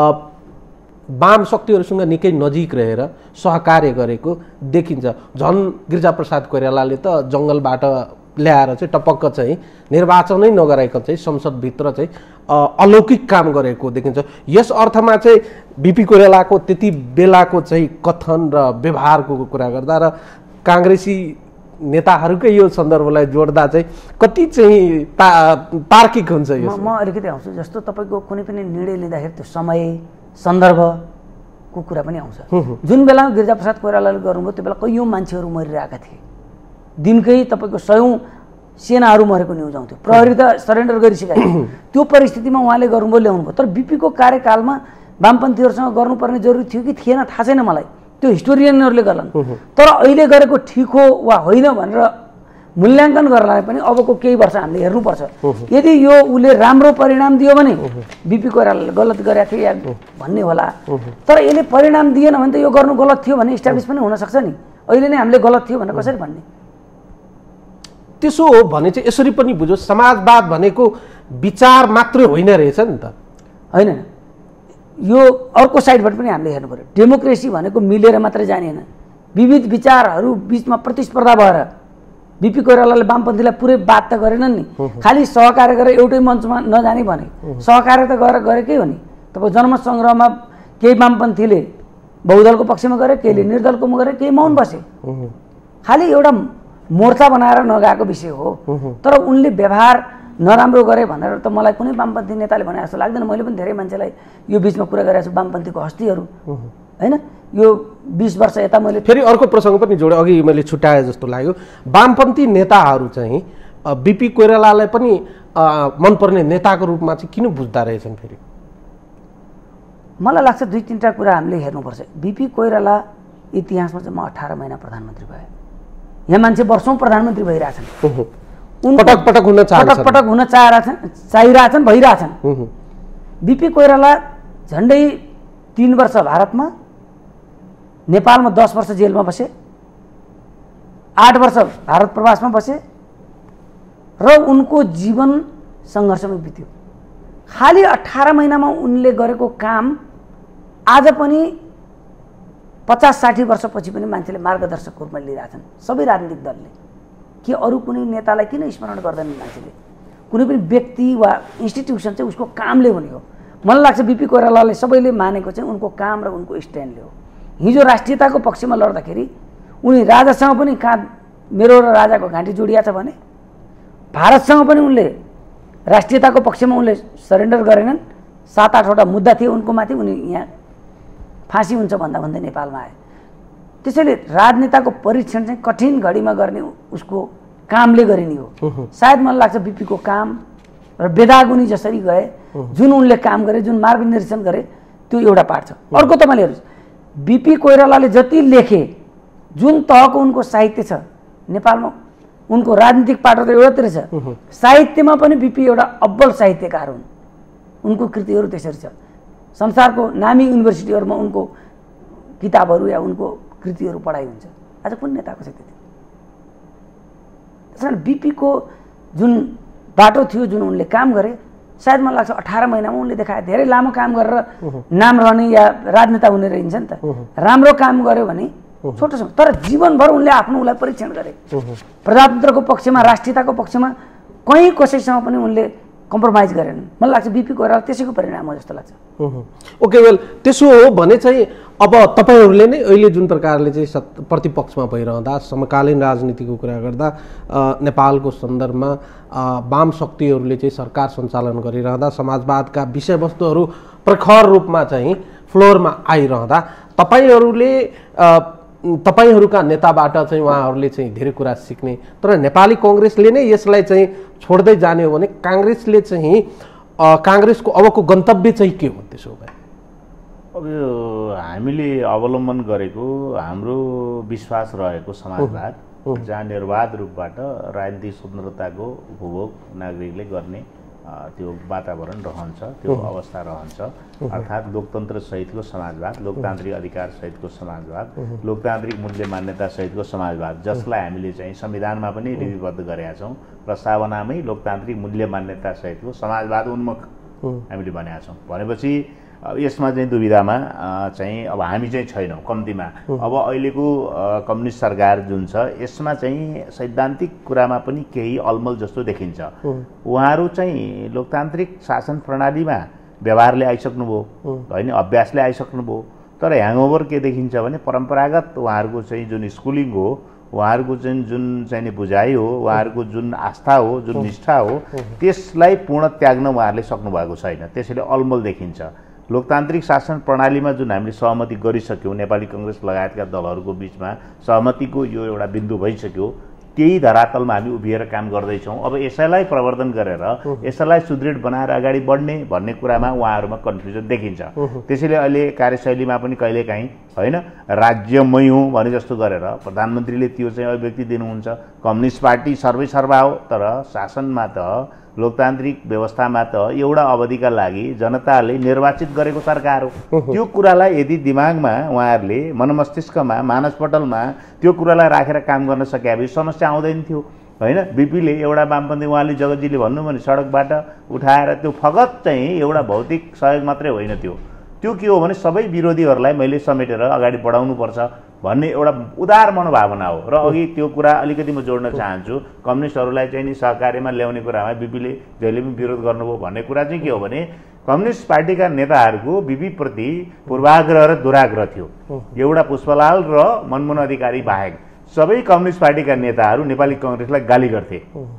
वाम शक्तिहरूसँग निकै नजिक रहेर सहकार्य गरेको देखिन्छ। झन् गिरिजाप्रसाद कोइरालाले त जङ्गलबाट ल्याएर चाहिँ टपक्क चाहिँ निर्वाचनै नगराइकन चाहिँ संसदभित्र चाहिँ अलौकिक काम गरेको देखिन्छ। यस अर्थमा चाहिँ बिपी कोइरालाको त्यति बेलाको चाहिँ कथन र व्यवहारको कुरा गर्दा र काङ्ग्रेसी नेताहरूकै यो सन्दर्भलाई जोड्दा चाहिँ कति चाहिँ तार्किक हुन्छ यो? म अलिकति आउँछु। जस्तो तपाईँको कुनै पनि निर्णय लिँदाखेरि त्यो समय सन्दर्भको कुरा पनि आउँछ। जुन बेलामा गिरिजाप्रसाद कोइरालाले गर्नुभयो त्यो बेला कैयौँ मान्छेहरू मरिरहेका थिए, दिनकै तपाईँको 100औं सेनाहरू मरेको न्युज आउँथ्यो, प्रहरी त सरेन्डर गरिसकेको त्यो परिस्थितिमा उहाँले गर्नुभयो, ल्याउनुभयो। तर बिपीको कार्यकालमा वामपन्थीहरूसँग गर्नुपर्ने जरुरी थियो कि थिएन थाहा छैन मलाई, त्यो हिस्टोरियनहरूले गर्लान्। तर अहिले गरेको ठिक हो वा होइन भनेर मूल्याङ्कन गर्नलाई पनि अबको केही वर्ष हामीले हेर्नुपर्छ। यदि यो उसले राम्रो परिणाम दियो भने बिपी कोइरालाले गलत गरेका थिए या भन्ने होला, तर यसले परिणाम दिएन भने त यो गर्नु गलत थियो भने इस्टाब्लिस पनि हुनसक्छ नि। अहिले नै हामीले गलत थियो भनेर कसरी भन्ने? त्यसो हो भने चाहिँ यसरी पनि बुझोस्, समाजवाद भनेको विचार मात्रै होइन रहेछ नि त? होइन, यो अर्को साइडबाट पनि हामीले हेर्नु पर्यो। डेमोक्रेसी भनेको मिलेर मात्रै जाने होइन, विविध विचारहरू बिचमा प्रतिस्पर्धा भएर बिपी कोइरालाले वामपन्थीलाई पुरै बात त गरेनन् नि, खालि सहकार्य गरेर एउटै मञ्चमा नजाने भने। सहकार्य त गरेकै हो नि। तपाईँ जनमत सङ्ग्रहमा केही वामपन्थीले बहुदलको पक्षमा गरे, केहीले निर्दलकोमा गरे, केही मौन बसे। खालि एउटा मोर्चा बनाएर नगएको विषय हो। तर उनले व्यवहार नराम्रो गरे भनेर त मलाई कुनै वामपन्थी नेताले भने जस्तो लाग्दैन। मैले पनि धेरै मान्छेलाई यो बिचमा कुरा गरेको छु, वामपन्थीको हस्तीहरू होइन। यो 20 वर्ष यता मैले फेरि अर्को प्रसङ्ग पनि जोडेँ, अघि मैले छुट्याए जस्तो लाग्यो। वामपन्थी नेताहरू चाहिँ बिपी कोइरालालाई पनि मनपर्ने नेताको रूपमा चाहिँ किन बुझ्दा रहेछन्? फेरि मलाई लाग्छ 2-3टा कुरा हामीले हेर्नुपर्छ। बिपी कोइराला इतिहासमा चाहिँ म 18 महिना प्रधानमन्त्री भएँ। यहाँ मान्छे वर्षौँ प्रधानमन्त्री भइरहेछन्, पटक हुन चाहिरहेछन्, भइरहेछन्। बिपी कोइराला झन्डै 3 वर्ष भारतमा, नेपालमा 10 वर्ष जेलमा बसे, 8 वर्ष भारत प्रवासमा बसे र उनको जीवन सङ्घर्षमा बित्यो। खालि 18 महिनामा उनले गरेको काम आज पनि 50-60 वर्षपछि पनि मान्छेले मार्गदर्शकको रूपमा लिइरहेछन् सबै राजनीतिक दलले। कि अरू कुनै नेतालाई किन स्मरण गर्दैनन् मान्छेले? कुनै पनि व्यक्ति वा इन्स्टिट्युसन चाहिँ उसको कामले हुने हो। मलाई लाग्छ बिपी कोइरालाले सबैले मानेको चाहिँ उनको काम र उनको स्ट्यान्डले हो। हिजो राष्ट्रियताको पक्षमा लड्दाखेरि उनी राजासँग पनि कहाँ मेरो र राजाको घाँटी जोडिया छ भने, भारतसँग पनि उनले राष्ट्रियताको पक्षमा उनले सरेन्डर गरेनन्। 7-8वटा मुद्दा थिए उनको माथि, उनी यहाँ फाँसी हुन्छ भन्दा नेपालमा आए। त्यसैले राजनेताको परीक्षण चाहिँ कठिन घडीमा गर्ने उसको कामले गरिने हो। सायद मलाई लाग्छ बिपीको काम र बेदागुनी जसरी गए, जुन उनले काम गरे, जुन मार्गदर्शन गरे, त्यो एउटा पार्ट छ। अर्को तपाईँले हेर्नुहोस्, बिपी कोइरालाले जति लेखे, जुन तहको उनको साहित्य छ नेपालमा, उनको राजनीतिक पाटो त एउटातिर छ, साहित्यमा पनि बिपी एउटा अब्बल साहित्यकार हुन्। उनको कृतिहरू त्यसरी छ। संसारको नामी युनिभर्सिटीहरूमा उनको किताबहरू या उनको कृतिहरू पढाइ हुन्छ। आज कुन नेताको छ त्यति? त्यसैले बिपीको जुन बाटो थियो, जुन उनले काम गरे, सायद मलाई लाग्छ 18 महिनामा उनले देखाए। धेरै लामो काम गरेर नाम रहने या राजनेता हुने रहन्छ नि त। राम्रो काम गर्यो भने छोटो समय, तर जीवनभर उनले आफ्नो उसलाई परीक्षण गरे। प्रजातन्त्रको पक्षमा, राष्ट्रियताको पक्षमा कहीँ कसैसँग पनि उनले कम्प्रोमाइज गरेनन्। मलाई लाग्छ बिपी कोइराला त्यसैको परिणाम हो जस्तो लाग्छ। ओके, वेल त्यसो हो भने चाहिँ अब तपाईँहरूले नै अहिले जुन प्रकारले चाहिँ प्रतिपक्षमा भइरहँदा, समकालीन राजनीतिको कुरा गर्दा, नेपालको सन्दर्भमा वाम शक्तिहरूले चाहिँ सरकार सञ्चालन गरिरहँदा, समाजवादका विषयवस्तुहरू प्रखर रूपमा चाहिँ फ्लोरमा आइरहँदा, तपाईँहरूका नेताबाट चाहिँ उहाँहरूले चाहिँ धेरै कुरा सिक्ने, तर नेपाली कङ्ग्रेसले नै यसलाई चाहिँ छोड्दै जाने हो भने काङ्ग्रेसले चाहिँ काङ्ग्रेसको अबको गन्तव्य चाहिँ के हो? त्यसो भए अब यो हामीले अवलम्बन गरेको हाम्रो विश्वास रहेको समाजवाद, जहाँ निर्वाध रूपबाट राजनीतिक स्वतन्त्रताको उपभोग नागरिकले गर्ने त्यो वातावरण रहन्छ, त्यो अवस्था रहन्छ। अर्थात् लोकतन्त्र सहितको समाजवाद, लोकतान्त्रिक अधिकार सहितको समाजवाद, लोकतान्त्रिक मूल्य मान्यता सहितको समाजवाद, जसलाई हामीले चाहिँ संविधानमा पनि लिपिबद्ध गरेका छौँ। प्रस्तावनामै लोकतान्त्रिक मूल्य मान्यता सहितको समाजवाद उन्मुख हामीले भनेका छौँ। भनेपछि यसमा चाहिँ दुविधामा चाहिँ अब हामी चाहिँ छैनौँ कम्तीमा। अब अहिलेको कम्युनिस्ट सरकार जुन छ यसमा चाहिँ सैद्धान्तिक कुरामा पनि केही अलमल जस्तो देखिन्छ। उहाँहरू चाहिँ लोकतान्त्रिक शासन प्रणालीमा व्यवहारले आइसक्नुभयो होइन, अभ्यासले आइसक्नुभयो। तर ह्याङओभर के देखिन्छ भने परम्परागत उहाँहरूको चाहिँ जुन स्कुलिङ हो, उहाँहरूको चाहिँ जुन चाहिँ बुझाइ हो, उहाँहरूको जुन आस्था हो, जुन निष्ठा हो, त्यसलाई पूर्ण त्याग्न उहाँहरूले सक्नुभएको छैन। त्यसैले अलमल देखिन्छ। लोकतान्त्रिक शासन प्रणालीमा जुन हामीले सहमति गरिसक्यौँ, नेपाली कांग्रेस लगायतका दलहरूको बिचमा सहमतिको यो एउटा बिन्दु भइसक्यो, त्यही धरातलमा हामी उभिएर काम गर्दैछौँ। अब यसैलाई प्रवर्धन गरेर यसैलाई सुदृढ बनाएर अगाडि बढ्ने भन्ने कुरामा उहाँहरूमा कन्फ्युजन देखिन्छ। त्यसैले अहिले कार्यशैलीमा पनि कहिलेकाहीँ होइन राज्यमै हुँ भने जस्तो गरेर प्रधानमन्त्रीले त्यो चाहिँ अभिव्यक्ति दिनुहुन्छ। कम्युनिस्ट पार्टी सर्वैसर्वा हो, तर शासनमा त लोकतान्त्रिक व्यवस्थामा त एउटा अवधिका लागि जनताले निर्वाचित गरेको सरकार हो। त्यो कुरालाई यदि दिमागमा उहाँहरूले मनमस्तिष्कमा मानसपटलमा त्यो कुरालाई राखेर काम गर्न सके भए समस्या आउँदैन थियो होइन। बिपीले एउटा वामपन्थी उहाँले जगतजीले भन्नु भने सडकबाट उठाएर त्यो फगत चाहिँ एउटा भौतिक सहयोग मात्रै होइन, त्यो के हो भने सबै विरोधीहरूलाई मैले समेटेर अगाडि बढाउनुपर्छ भन्ने एउटा उदार मनोभावना हो। र अघि त्यो कुरा अलिकति म जोड्न चाहन्छु, कम्युनिस्टहरूलाई चाहिँ नि सहकार्यमा ल्याउने कुरामा बिपीले जहिले पनि विरोध गर्नुभयो भन्ने कुरा चाहिँ के हो भने कम्युनिस्ट पार्टीका नेताहरूको बिपीप्रति पूर्वाग्रह र दुराग्रह थियो। एउटा पुष्पलाल र मनमोहन अधिकारी बाहेक सबै कम्युनिस्ट पार्टीका नेताहरू नेपाली कांग्रेसलाई गाली गर्थे,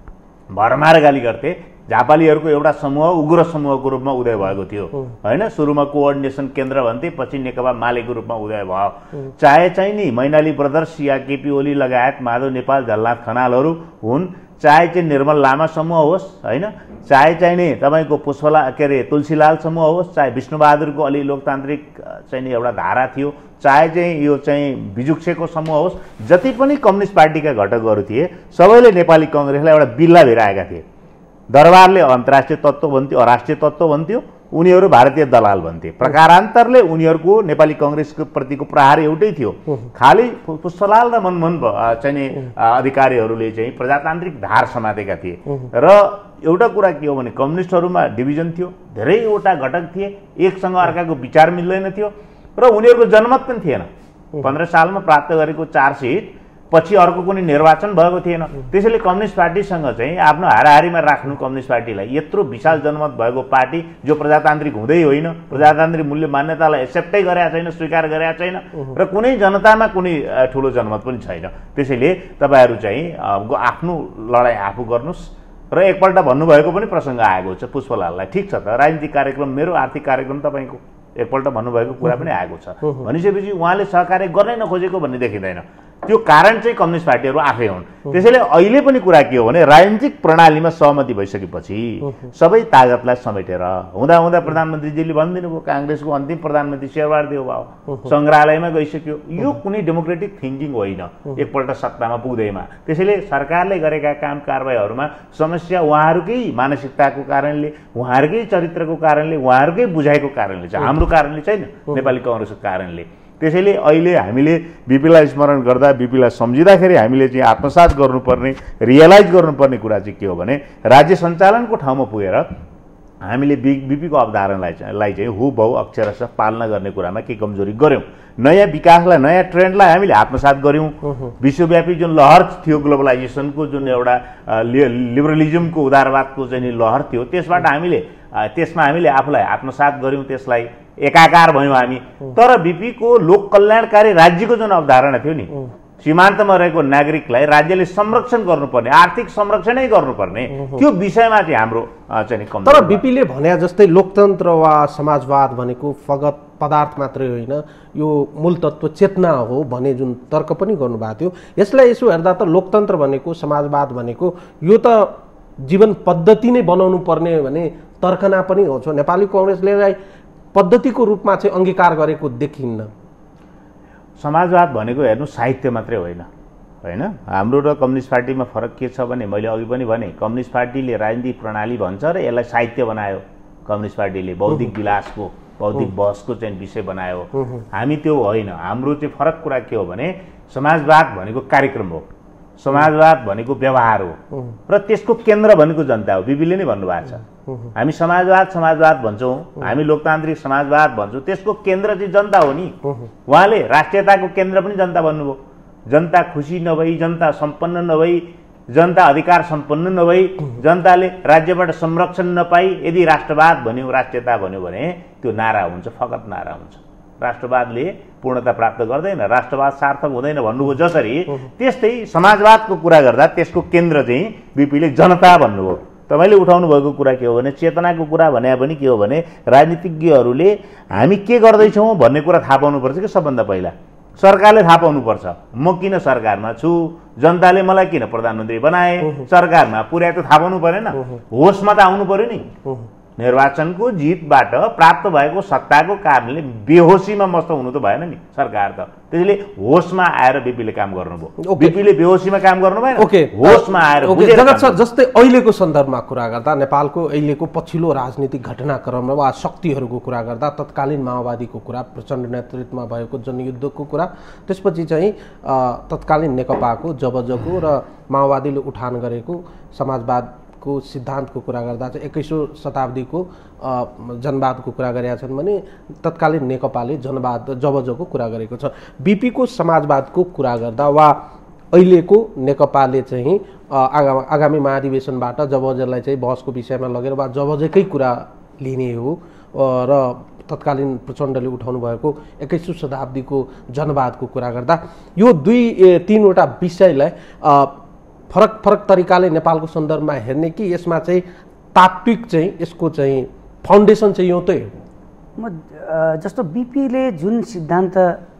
भरमार गाली गर्थे। झापालीहरूको एउटा समूह उग्र समूहको रूपमा उदय भएको थियो होइन। सुरुमा कोअर्डिनेसन केन्द्र भन्थे, पछि नेकपा मालेको रूपमा उदय भयो। चाहे चाहिँ नि मैनाली ब्रदर्स या केपी ओली लगायत माधव नेपाल, झलनाथ खनालहरू हुन्, चाहे चाहिँ निर्मल लामा समूह होस् होइन, चाहे चाहिँ नि तपाईँको तुलसीलाल समूह होस्, चाहे विष्णुबहादुरको अलि लोकतान्त्रिक चाहिँ नि एउटा धारा थियो, चाहे चाहिँ यो चाहिँ बिजुक्सेको समूह होस्, जति पनि कम्युनिस्ट पार्टीका घटकहरू थिए सबैले नेपाली कांग्रेसलाई एउटा बिल्ला भिराएका थिए। दरबारले अन्तर्राष्ट्रिय तत्त्व भन्थ्यो, अराष्ट्रिय तत्त्व भन्थ्यो, उनीहरू भारतीय दलाल भन्थे। प्रकारान्तरले उनीहरूको नेपाली कांग्रेसको प्रतिको प्रहार एउटै थियो। खालि पुष्पलाल र मनमोहन चाहिँ नि अधिकारीहरूले चाहिँ प्रजातान्त्रिक धार समातेका थिए। र एउटा कुरा के हो भने कम्युनिस्टहरूमा डिभिजन थियो, धेरैवटा घटक थिए, एकसँग अर्काको विचार मिल्दैन थियो र उनीहरूको जनमत पनि थिएन। 15 सालमा प्राप्त गरेको 4 सिट पछि अर्को कुनै निर्वाचन भएको थिएन। त्यसैले कम्युनिस्ट पार्टीसँग चाहिँ आफ्नो हाराहारीमा राख्नु कम्युनिस्ट पार्टीलाई, यत्रो विशाल जनमत भएको पार्टी जो प्रजातान्त्रिक हुँदै होइन, प्रजातान्त्रिक मूल्य मान्यतालाई एक्सेप्टै गरेका छैन, स्वीकार गरेका छैन र कुनै जनतामा कुनै ठुलो जनमत पनि छैन। त्यसैले तपाईँहरू चाहिँ आफ्नो लडाइँ आफू गर्नुहोस्। र एकपल्ट भन्नुभएको पनि प्रसङ्ग आएको छ पुष्पलाललाई, ठिक छ त राजनीतिक कार्यक्रम मेरो, आर्थिक कार्यक्रम तपाईँको, एकपल्ट भन्नुभएको कुरा पनि आएको छ भनिसकेपछि उहाँले सहकार्य गर्नै नखोजेको भन्ने देखिँदैन। त्यो कारण चाहिँ कम्युनिस्ट पार्टीहरू आफै हुन्। त्यसैले अहिले पनि कुरा के हो भने राजनीतिक प्रणालीमा सहमति भइसकेपछि सबै तागतलाई समेटेर हुँदा प्रधानमन्त्रीजीले भनिदिनु भयो कांग्रेसको अन्तिम प्रधानमन्त्री शेरबहादेव भयो, सङ्ग्रहालयमा गइसक्यो। यो कुनै डेमोक्रेटिक थिङ्किङ होइन एकपल्ट सत्तामा पुग्दैमा। त्यसैले सरकारले गरेका काम कारबाहीहरूमा समस्या उहाँहरूकै मानसिकताको कारणले, उहाँहरूकै चरित्रको कारणले, उहाँहरूकै बुझाइको कारणले चाहिँ, हाम्रो कारणले छैन, नेपाली कांग्रेसको कारणले। त्यसैले अहिले हामीले बिपीलाई स्मरण गर्दा, बिपीलाई सम्झिँदाखेरि हामीले चाहिँ आत्मसात गर्नुपर्ने, रियलाइज गर्नुपर्ने कुरा चाहिँ के हो भने राज्य सञ्चालनको ठाउँमा पुगेर हामीले बिपीको अवधारणालाई चाहिँ हुबहु अक्षरशः पालना गर्ने कुरामा के कमजोरी गऱ्यौँ। नयाँ विकासलाई, नयाँ ट्रेन्डलाई हामीले आत्मसात गऱ्यौँ। विश्वव्यापी जुन लहर थियो ग्लोबलाइजेसनको, जुन एउटा लिबरलिजमको उदारवादको चाहिँ लहर थियो, त्यसमा हामीले आफूलाई आत्मसात गऱ्यौँ, त्यसलाई एकाकार भयौँ हामी। तर बिपीको लोक कल्याणकारी राज्यको जुन अवधारणा थियो नि, सीमान्तमा रहेको नागरिकलाई राज्यले संरक्षण गर्नुपर्ने, आर्थिक संरक्षणै गर्नुपर्ने, त्यो विषयमा चाहिँ हाम्रो चाहिँ कम। तर बिपीले भने जस्तै लोकतन्त्र वा समाजवाद भनेको फगत पदार्थ मात्रै होइन, यो मूल तत्त्व चेतना हो भने जुन तर्क पनि गर्नुभएको थियो। यसलाई यसो हेर्दा त लोकतन्त्र भनेको, समाजवाद भनेको यो त जीवन पद्धति नै बनाउनु पर्ने भने तर्कना पनि हो। नेपाली कांग्रेसले पद्धतिको रूपमा चाहिँ अङ्गीकार गरेको देखिन्न। समाजवाद भनेको हेर्नु साहित्य मात्रै होइन होइन। हाम्रो र कम्युनिस्ट पार्टीमा फरक के छ भने मैले अघि पनि भने कम्युनिस्ट पार्टीले राजनीतिक प्रणाली भन्छ र यसलाई साहित्य बनायो। कम्युनिस्ट पार्टीले बौद्धिक विलासको बौद्धिक बहसको चाहिँ विषय बनायो। हामी त्यो होइन। हाम्रो चाहिँ फरक कुरा के हो भने समाजवाद भनेको कार्यक्रम हो, समाजवाद भनेको व्यवहार हो र त्यसको केन्द्र भनेको जनता हो। बिपीले नै भन्नुभएको छ हामी समाजवाद भन्छौँ, हामी लोकतान्त्रिक समाजवाद भन्छौँ, त्यसको केन्द्र चाहिँ जनता हो नि। उहाँले राष्ट्रियताको केन्द्र पनि जनता भन्नुभयो। जनता खुसी नभई, जनता सम्पन्न नभई, जनता अधिकार सम्पन्न नभई, जनताले राज्यबाट संरक्षण नपाई यदि राष्ट्रवाद भन्यो, राष्ट्रियता भन्यो भने त्यो नारा हुन्छ, फकत नारा हुन्छ। राष्ट्रवादले पूर्णता प्राप्त गर्दैन, राष्ट्रवाद सार्थक हुँदैन भन्नुभयो जसरी, त्यस्तै समाजवादको कुरा गर्दा त्यसको केन्द्र चाहिँ बिपीले जनता भन्नुभयो। तपाईँले उठाउनु भएको कुरा के हो भने चेतनाको कुरा भने पनि के हो भने राजनीतिज्ञहरूले हामी के गर्दैछौँ भन्ने कुरा थाहा पाउनुपर्छ कि सबभन्दा पहिला सरकारले थाहा पाउनुपर्छ। म किन सरकारमा छु, जनताले मलाई किन प्रधानमन्त्री बनाए, सरकारमा पुर्याए त थाहा पाउनु परेन, होसमा त आउनु पर्यो नि। निर्वाचनको जितबाट प्राप्त भएको सत्ताको कारणले बेहोसीमा मस्त हुनु त भएन नि सरकार त। त्यसैले होसमा आएर बिपीले काम गर्नुभयो। बिपीले बेहोसीमा काम गर्नु भएन, होसमा आएर। जगत सर, जस्तै अहिलेको सन्दर्भमा कुरा गर्दा नेपालको अहिलेको पछिल्लो राजनीतिक घटनाक्रम वा शक्तिहरूको कुरा गर्दा तत्कालीन माओवादीको कुरा, प्रचण्ड नेतृत्वमा भएको जनयुद्धको कुरा, त्यसपछि चाहिँ तत्कालीन नेकपाको जबजको र माओवादीले उठान गरेको समाजवाद को सिद्धान्तको कुरा गर्दा चाहिँ 21औं शताब्दीको जनवादको कुरा गरेका छन् भने तत्कालीन नेकपाले जनवाद जबजको कुरा गरेको छ। बिपीको समाजवादको कुरा गर्दा वा अहिलेको नेकपाले चाहिँ आगामी महाधिवेशनबाट जबजलाई चाहिँ बहसको विषयमा लगेर वा जबजकै कुरा लिने हो र तत्कालीन प्रचण्डले उठाउनु भएको 21औं शताब्दीको जनवादको कुरा गर्दा यो तीनवटा विषयलाई फरक फरक तरिकाले नेपालको सन्दर्भमा हेर्ने कि यसमा चाहिँ तात्विक चाहिँ यसको चाहिँ फाउन्डेसन चाहिँ एउटै हो? म जस्तो बिपीले जुन सिद्धान्त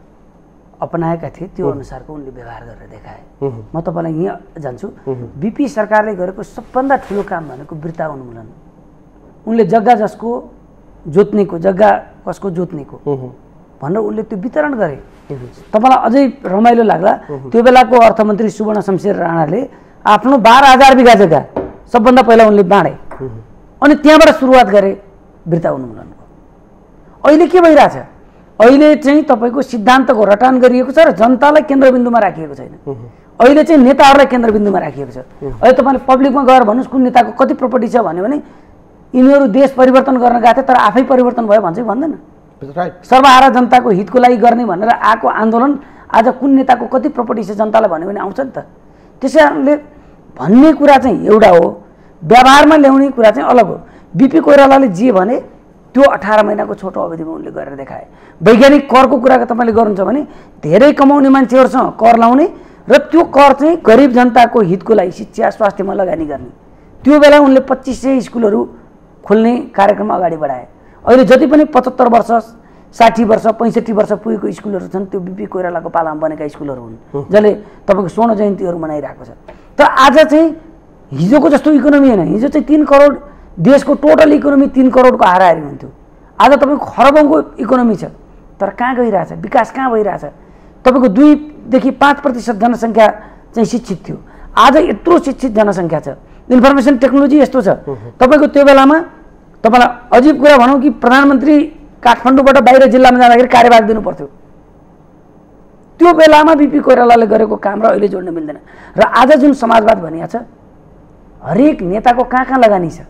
अपनाएका थिए त्यो अनुसारको उनले व्यवहार गरेर देखाए। म तपाईँलाई यहाँ जान्छु, बिपी सरकारले गरेको सबभन्दा ठुलो काम भनेको बिर्ता उन्मूलन। उनले जग्गा जसको जोत्नेको, जग्गा कसको जोत्नेको भनेर उनले त्यो वितरण गरे। तपाईँलाई अझै रमाइलो लाग्ला, त्यो बेलाको अर्थमन्त्री सुवर्ण शमशेर राणाले आफ्नो 12,000 बिघा जग्गा सबभन्दा पहिला उनले बाँडे अनि त्यहाँबाट सुरुवात गरे बिर्ता उन्मूलनको। अहिले के भइरहेछ? अहिले चाहिँ तपाईँको सिद्धान्तको रटान गरिएको छ र जनतालाई केन्द्रबिन्दुमा राखिएको छैन। अहिले चाहिँ नेताहरूलाई केन्द्रबिन्दुमा राखिएको छ। अहिले तपाईँले पब्लिकमा गएर भन्नुहोस् कुन नेताको कति प्रपर्टी छ भन्यो भने यिनीहरू देश परिवर्तन गर्न गएको थिए तर आफै परिवर्तन भयो भन्छ कि भन्दैन। सर्वहारा जनताको हितको लागि गर्ने भनेर आएको आन्दोलन आज कुन नेताको कति प्रपर्टी छ जनतालाई भन्यो भने आउँछ नि त। त्यसैले भन्ने कुरा चाहिँ एउटा हो, व्यवहारमा ल्याउने कुरा चाहिँ अलग हो। बिपी कोइरालाले जे भने त्यो 18 महिनाको छोटो अवधिमा उनले गरेर देखाए। वैज्ञानिक करको कुरा तपाईले गर्नुहुन्छ भने धेरै कमाउने मान्छेहरूसँग कर लाउने र त्यो कर चाहिँ गरिब जनताको हितको लागि शिक्षा स्वास्थ्यमा लगानी गर्ने। त्यो बेला उनले 2500 स्कुलहरू खोल्ने कार्यक्रम अगाडि बढाए। अहिले जति पनि 75 वर्ष 60 वर्ष 65 वर्ष पुगेको स्कुलहरू छन् त्यो बिपी कोइरालाको पालामा बनेका स्कुलहरू हुन् जसले तपाईको स्वर्ण जयन्तीहरू मनाइरहेको छ। तर आज चाहिँ हिजोको जस्तो इकोनोमी हैन। हिजो चाहिँ 3 करोड देशको टोटल इकोनोमी 3 करोडको हाराहारी हुन्थ्यो। आज तपाईको खरबौंको इकोनोमी छ तर कहाँ गइरहेछ? विकास कहाँ भइरहेछ? तपाईको 2 देखि 5% जनसंख्या चाहिँ शिक्षित थियो। आज यत्रो शिक्षित जनसंख्या छ। इन्फर्मेसन टेक्नोलोजी यस्तो छ। तपाईको त्यो बेलामा तपाईलाई अजीब कुरा भनौं कि प्रधानमन्त्री काठमाडौँबाट बाहिर जिल्लामा जाँदाखेरि कार्यभार दिनु पर्थ्यो। त्यो बेलामा बिपी कोइरालाले गरेको काम र अहिले जोड्न मिल्दैन। र आज जुन समाजवाद भनिया छ हरेक नेताको कहाँ लगानी छ?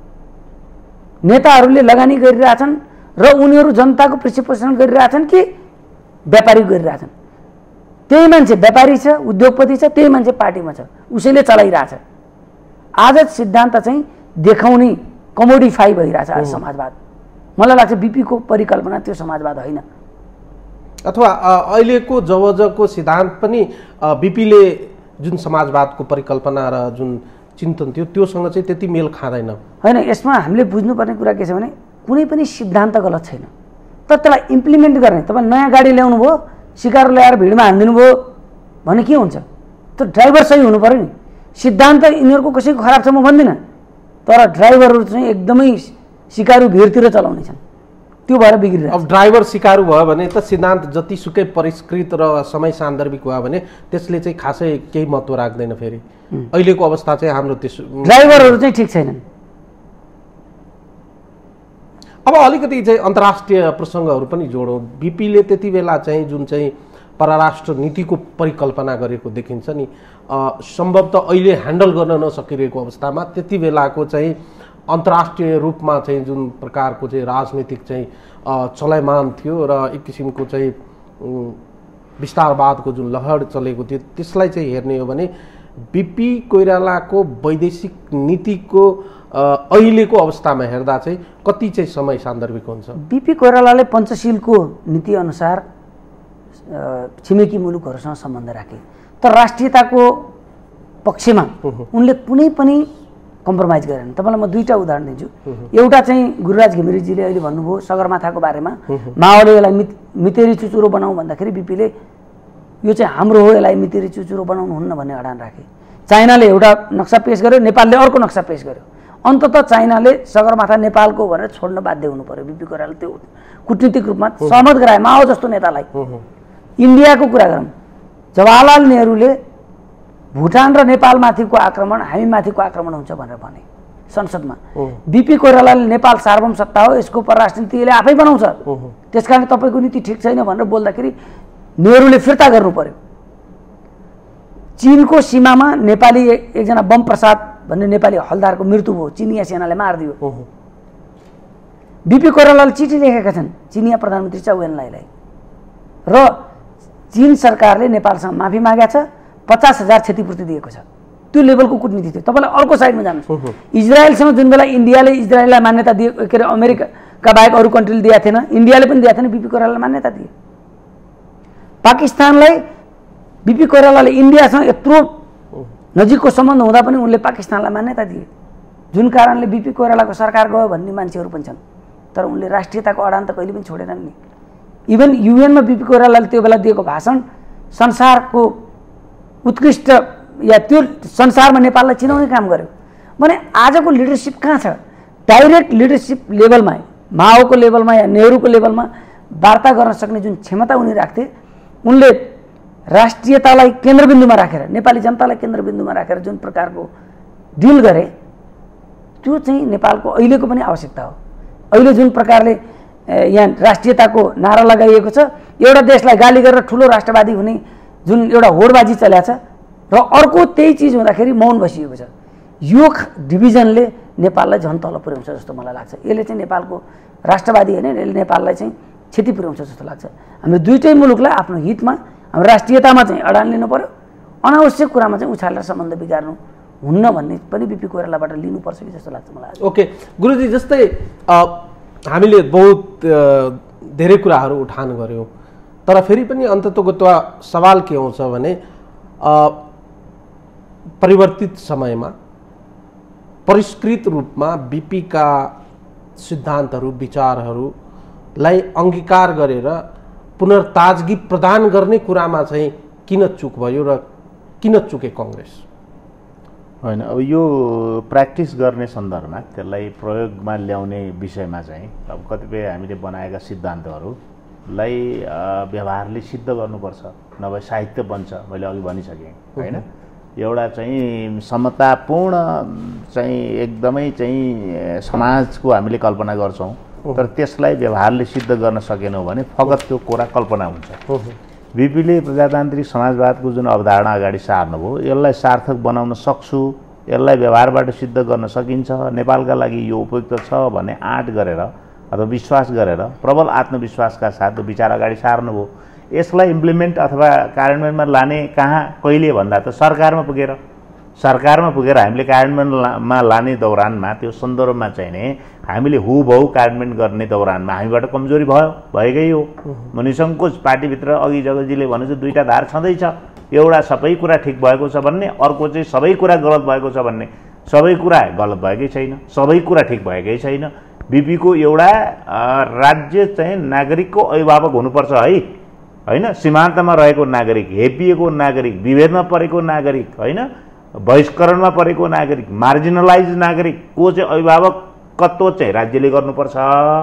नेताहरूले लगानी गरिरहेछन् र उनीहरू जनताको पृष्ठपोषण गरिरहेछन् कि व्यापारी गरिरहेछन्? त्यही मान्छे व्यापारी छ, उद्योगपति छ, त्यही मान्छे पार्टीमा छ, उसैले चलाइरहेछ। आज सिद्धान्त चाहिँ देखाउने कमोडिफाई भइरहेछ आज समाजवाद। मलाई लाग्छ बिपी को परिकल्पना त्यो समाजवाद होइन। अथवा अहिलेको जबजको सिद्धान्त पनि बिपीले जुन समाजवादको परिकल्पना र जुन चिन्तन थियो त्योसँग चाहिँ त्यति मेल खाँदैन। हैन, यसमा हामीले बुझ्नुपर्ने कुरा के छ भने कुनै पनि सिद्धान्त गलत छैन तर त्यसलाई इम्प्लिमेन्ट गर्ने। तपाईं नयाँ गाडी ल्याउनु भयो, सिकार ल्याएर भिडमा हान्दिनु भयो भने के हुन्छ? त्यो ड्राइभर सही हुनु पर्यो नि। सिद्धान्त यिनीहरूको कसैको खराब छ म भन्दिनँ, तर ड्राइभरहरू चाहिँ एकदमै सिकारु भिडतिर चलाउने छन्। त्यो भएर बिग्रिरहेको अब ड्राइभर सिकारु भयो भने त सिद्धान्त जतिसुकै परिष्कृत र समय सान्दर्भिक भयो भने त्यसले चाहिँ खासै केही महत्त्व राख्दैन। फेरि अहिलेको अवस्था चाहिँ हाम्रो त्यस ड्राइभरहरू चाहिँ ठिक छैनन्। अब अलिकति चाहिँ अन्तर्राष्ट्रिय प्रसङ्गहरू पनि जोडौँ। बिपीले त्यति बेला चाहिँ जुन चाहिँ परराष्ट्र नीतिको परिकल्पना गरेको देखिन्छ नि, सम्भवतः अहिले ह्यान्डल गर्न नसकिरहेको अवस्थामा त्यति बेलाको चाहिँ अन्तर्राष्ट्रिय रूपमा चाहिँ जुन प्रकारको चाहिँ राजनीतिक चाहिँ चलायमान थियो र एक किसिमको चाहिँ विस्तारवादको जुन लहर चलेको थियो त्यसलाई चाहिँ हेर्ने हो भने बिपी कोइरालाको वैदेशिक नीतिको अहिलेको अवस्थामा हेर्दा चाहिँ कति चाहिँ समय सान्दर्भिक हुन्छ? बिपी कोइरालाले पञ्चशीलको नीति अनुसार छिमेकी मुलुकहरूसँग सम्बन्ध राखे, तर राष्ट्रियताको पक्षमा उनले कुनै पनि कम्प्रोमाइज गरेन। तपाईँलाई म दुईवटा उदाहरण दिन्छु। एउटा चाहिँ गुरुराज घिमिरेजीले अहिले भन्नुभयो सगरमाथाको बारेमा, माओले यसलाई मितेरी चुचुरो बनाऊ भन्दाखेरि बिपीले यो चाहिँ हाम्रो हो, यसलाई मितेरी चुचुरो बनाउनु हुन्न भन्ने अडान राखे। चाइनाले एउटा नक्सा पेश गर्यो, नेपालले अर्को नक्सा पेश गर्यो। अन्ततः चाइनाले सगरमाथा नेपालको भनेर छोड्न बाध्य हुनु पर्यो। बिपी कोइरालाले त्यो कुटनीतिक रूपमा सहमत गराए माओ जस्तो नेतालाई। इन्डियाको कुरा गरौँ, जवाहरलाल नेहरूले भुटान र नेपालमाथिको आक्रमण हामीमाथिको आक्रमण हुन्छ भनेर भने संसदमा। बिपी कोइरालाले नेपाल सार्वभौम सत्ता हो, यसको परराष्ट्र नीति यसले आफै बनाउँछ, त्यसकारण तपाईँको नीति ठिक छैन भनेर बोल्दाखेरि नेहरूले फिर्ता गर्नु पर्यो। चीनको सीमामा नेपाली एकजना बम प्रसाद भन्ने नेपाली हलदारको मृत्यु भयो, चिनिया सेनाले मारिदियो। बिपी कोइरालाले चिठी लेखेका छन् चिनिया प्रधानमन्त्री चाउ एनलाईलाई, र चीन सरकारले नेपालसँग माफी मागेको छ, 50,000 क्षतिपूर्ति दिएको छ। त्यो लेभलको कुटनीति थियो। तपाईँलाई अर्को साइडमा जानुहोस्, इजरायलसँग जुन बेला इन्डियाले इजरायललाई मान्यता दिए, के अरे अमेरिका बाहेक अरू कन्ट्रीले दिएको थिएन, इन्डियाले पनि दिएको थिएन, बिपी कोइरालाले मान्यता दिए। पाकिस्तानलाई बिपी कोइरालाले इन्डियासँग यत्रो नजिकको सम्बन्ध हुँदा पनि उनले पाकिस्तानलाई मान्यता दिए, जुन कारणले बिपी कोइरालाको सरकार गयो भन्ने मान्छेहरू पनि छन्। तर उनले राष्ट्रियताको अडान त कहिले पनि छोडेनन् नि। इभन युएनमा बिपी कोइरालाले त्यो बेला दिएको भाषण संसारको उत्कृष्ट या त्यो संसारमा नेपाललाई चिनाउने काम गर्यो भने आजको लिडरसिप कहाँ छ? डाइरेक्ट लिडरसिप लेभलमा, माओको लेभलमा या नेहरूको लेभलमा वार्ता गर्न सक्ने जुन क्षमता उनी राख्थे, उनले राष्ट्रियतालाई केन्द्रबिन्दुमा राखेर, नेपाली जनतालाई केन्द्रबिन्दुमा राखेर जुन प्रकारको डिल गरे, त्यो चाहिँ नेपालको अहिलेको पनि आवश्यकता हो। अहिले जुन प्रकारले यहाँ राष्ट्रियताको नारा लगाइएको छ, एउटा देशलाई गाली गरेर ठुलो राष्ट्रवादी हुने जुन एउटा होडबाजी चलेको छ, र अर्को त्यही चिज हुँदाखेरि मौन बसिएको छ। यो डिभिजनले नेपाललाई झन् तल पुर्याउँछ जस्तो मलाई लाग्छ। यसले चाहिँ नेपालको राष्ट्रवादी होइन, यसले नेपाललाई चाहिँ क्षति पुर्याउँछ जस्तो लाग्छ। हाम्रो दुईटै मुलुकलाई आफ्नो हितमा, हाम्रो राष्ट्रियतामा चाहिँ अडान लिनु पर्यो, अनावश्यक कुरामा चाहिँ उछालेर सम्बन्ध बिगार्नु हुन्न भन्ने पनि बिपी कोइरालाबाट लिनुपर्छ कि जस्तो लाग्छ मलाई। ओके गुरुजी, जस्तै हामीले बहुत धेरै कुराहरू उठान गऱ्यौँ, तर फेरि पनि अन्ततोगत्वा सवाल के आउँछ भने परिवर्तित समयमा परिष्कृत रूपमा बिपीका सिद्धान्तहरू विचारहरूलाई अंगीकार गरेर पुनर्ताजगी प्रदान गर्ने कुरामा चाहिँ किन चुक भयो र किन चुके कांग्रेस? होइन, अब यो प्र्याक्टिस गर्ने सन्दर्भमा त्यसलाई प्रयोगमा ल्याउने विषयमा चाहिँ अब कतिपय हामीले बनाएका सिद्धान्तहरूलाई व्यवहारले सिद्ध गर्नुपर्छ, नभए साहित्य बन्छ। मैले अघि भनिसकेँ होइन, एउटा चाहिँ समतापूर्ण चाहिँ एकदमै चाहिँ समाजको हामीले कल्पना गर्छौँ, तर त्यसलाई व्यवहारले सिद्ध गर्न सकेनौँ भने फगत त्यो कोरा कल्पना हुन्छ। बिपीले प्रजातान्त्रिक समाजवादको जुन अवधारणा अगाडि सार्नुभयो, यसलाई सार्थक बनाउन सक्छु, यसलाई व्यवहारबाट सिद्ध गर्न सकिन्छ, नेपालका लागि यो उपयुक्त छ भन्ने आँट गरेर अथवा विश्वास गरेर प्रबल आत्मविश्वासका साथ विचार अगाडि सार्नुभयो। यसलाई इम्प्लिमेन्ट अथवा कार्यान्वयनमा लाने कहाँ कहिले भन्दा त सरकारमा पुगेर हामीले कार्यान्वयनमा लाने दौरानमा, त्यो सन्दर्भमा चाहिँ नै हामीले हुबहु कार्यान्वयन गर्ने दौरानमा हामीबाट कमजोरी भएकै हो। म निसङ्कोच पार्टीभित्र अघि जगजीले भनेको दुईवटा धार छँदैछ, एउटा सबै कुरा ठिक भएको छ भन्ने, अर्को चाहिँ सबै कुरा गलत भएको छ भन्ने। सबै कुरा गलत भएकै छैन, सबै कुरा ठिक भएकै छैन। बिपीको एउटा राज्य चाहिँ नागरिकको अभिभावक हुनुपर्छ है, होइन, सीमान्तमा रहेको नागरिक, हेपिएको नागरिक, विभेदमा परेको नागरिक, होइन, बहिष्करणमा परेको नागरिक, मार्जिनलाइज नागरिकको चाहिँ अभिभावकत्व चाहिँ राज्यले गर्नुपर्छ।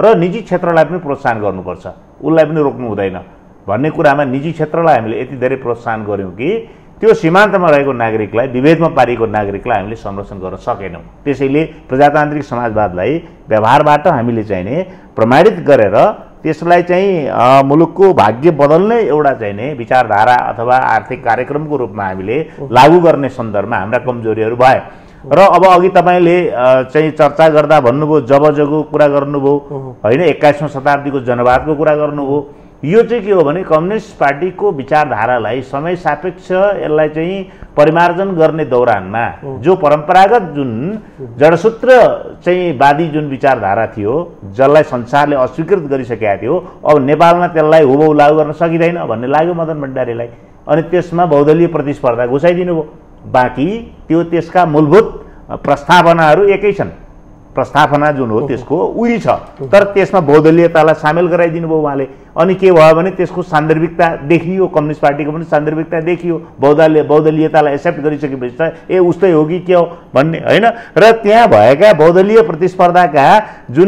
र निजी क्षेत्रलाई पनि प्रोत्साहन गर्नुपर्छ, उसलाई पनि रोक्नु हुँदैन भन्ने कुरामा निजी क्षेत्रलाई हामीले यति धेरै प्रोत्साहन गऱ्यौँ कि त्यो सीमान्तमा रहेको नागरिकलाई, विभेदमा पारिएको नागरिकलाई हामीले संरक्षण गर्न सकेनौँ। त्यसैले प्रजातान्त्रिक समाजवादलाई व्यवहारबाट हामीले चाहिँ नि प्रमाणित गरेर त्यसलाई चाहिँ मुलुकको भाग्य बदल्ने एउटा चाहिँ नि विचारधारा अथवा आर्थिक कार्यक्रमको रूपमा हामीले लागू गर्ने सन्दर्भमा हाम्रा कमजोरीहरू भए। र अब अघि तपाईँले चाहिँ चर्चा गर्दा भन्नुभयो जबजको कुरा गर्नुभयो होइन, 21औं शताब्दीको जनवादको कुरा गर्नुभयो। यो चाहिँ के हो भने कम्युनिस्ट पार्टीको विचारधारालाई समय सापेक्ष यसलाई चाहिँ परिमार्जन गर्ने दौरानमा जो परम्परागत जुन जडसूत्र चाहिँ वादी जुन विचारधारा थियो जसलाई संसारले अस्वीकृत गरिसकेका थियो, अब नेपालमा त्यसलाई हुबहु लागू गर्न सकिँदैन भन्ने लाग्यो मदन भण्डारीलाई। अनि त्यसमा बहुदलीय प्रतिस्पर्धा घुसाइदिनु भयो। बाँकी त्यो त्यसका मूलभूत प्रस्तावनाहरू एकै छन्, प्रस्तावना जुन हो त्यसको उही छ, तर त्यसमा बहुदलीयतालाई सामेल गराइदिनु भयो उहाँले। अनि के भयो भने त्यसको सान्दर्भिकता देखियो, कम्युनिस्ट पार्टीको पनि सान्दर्भिकता देखियो। बहुदलीयतालाई एक्सेप्ट गरिसकेपछि त ए उस्तै हो कि के हो भन्ने होइन। र त्यहाँ भएका बहुदलीय प्रतिस्पर्धाका जुन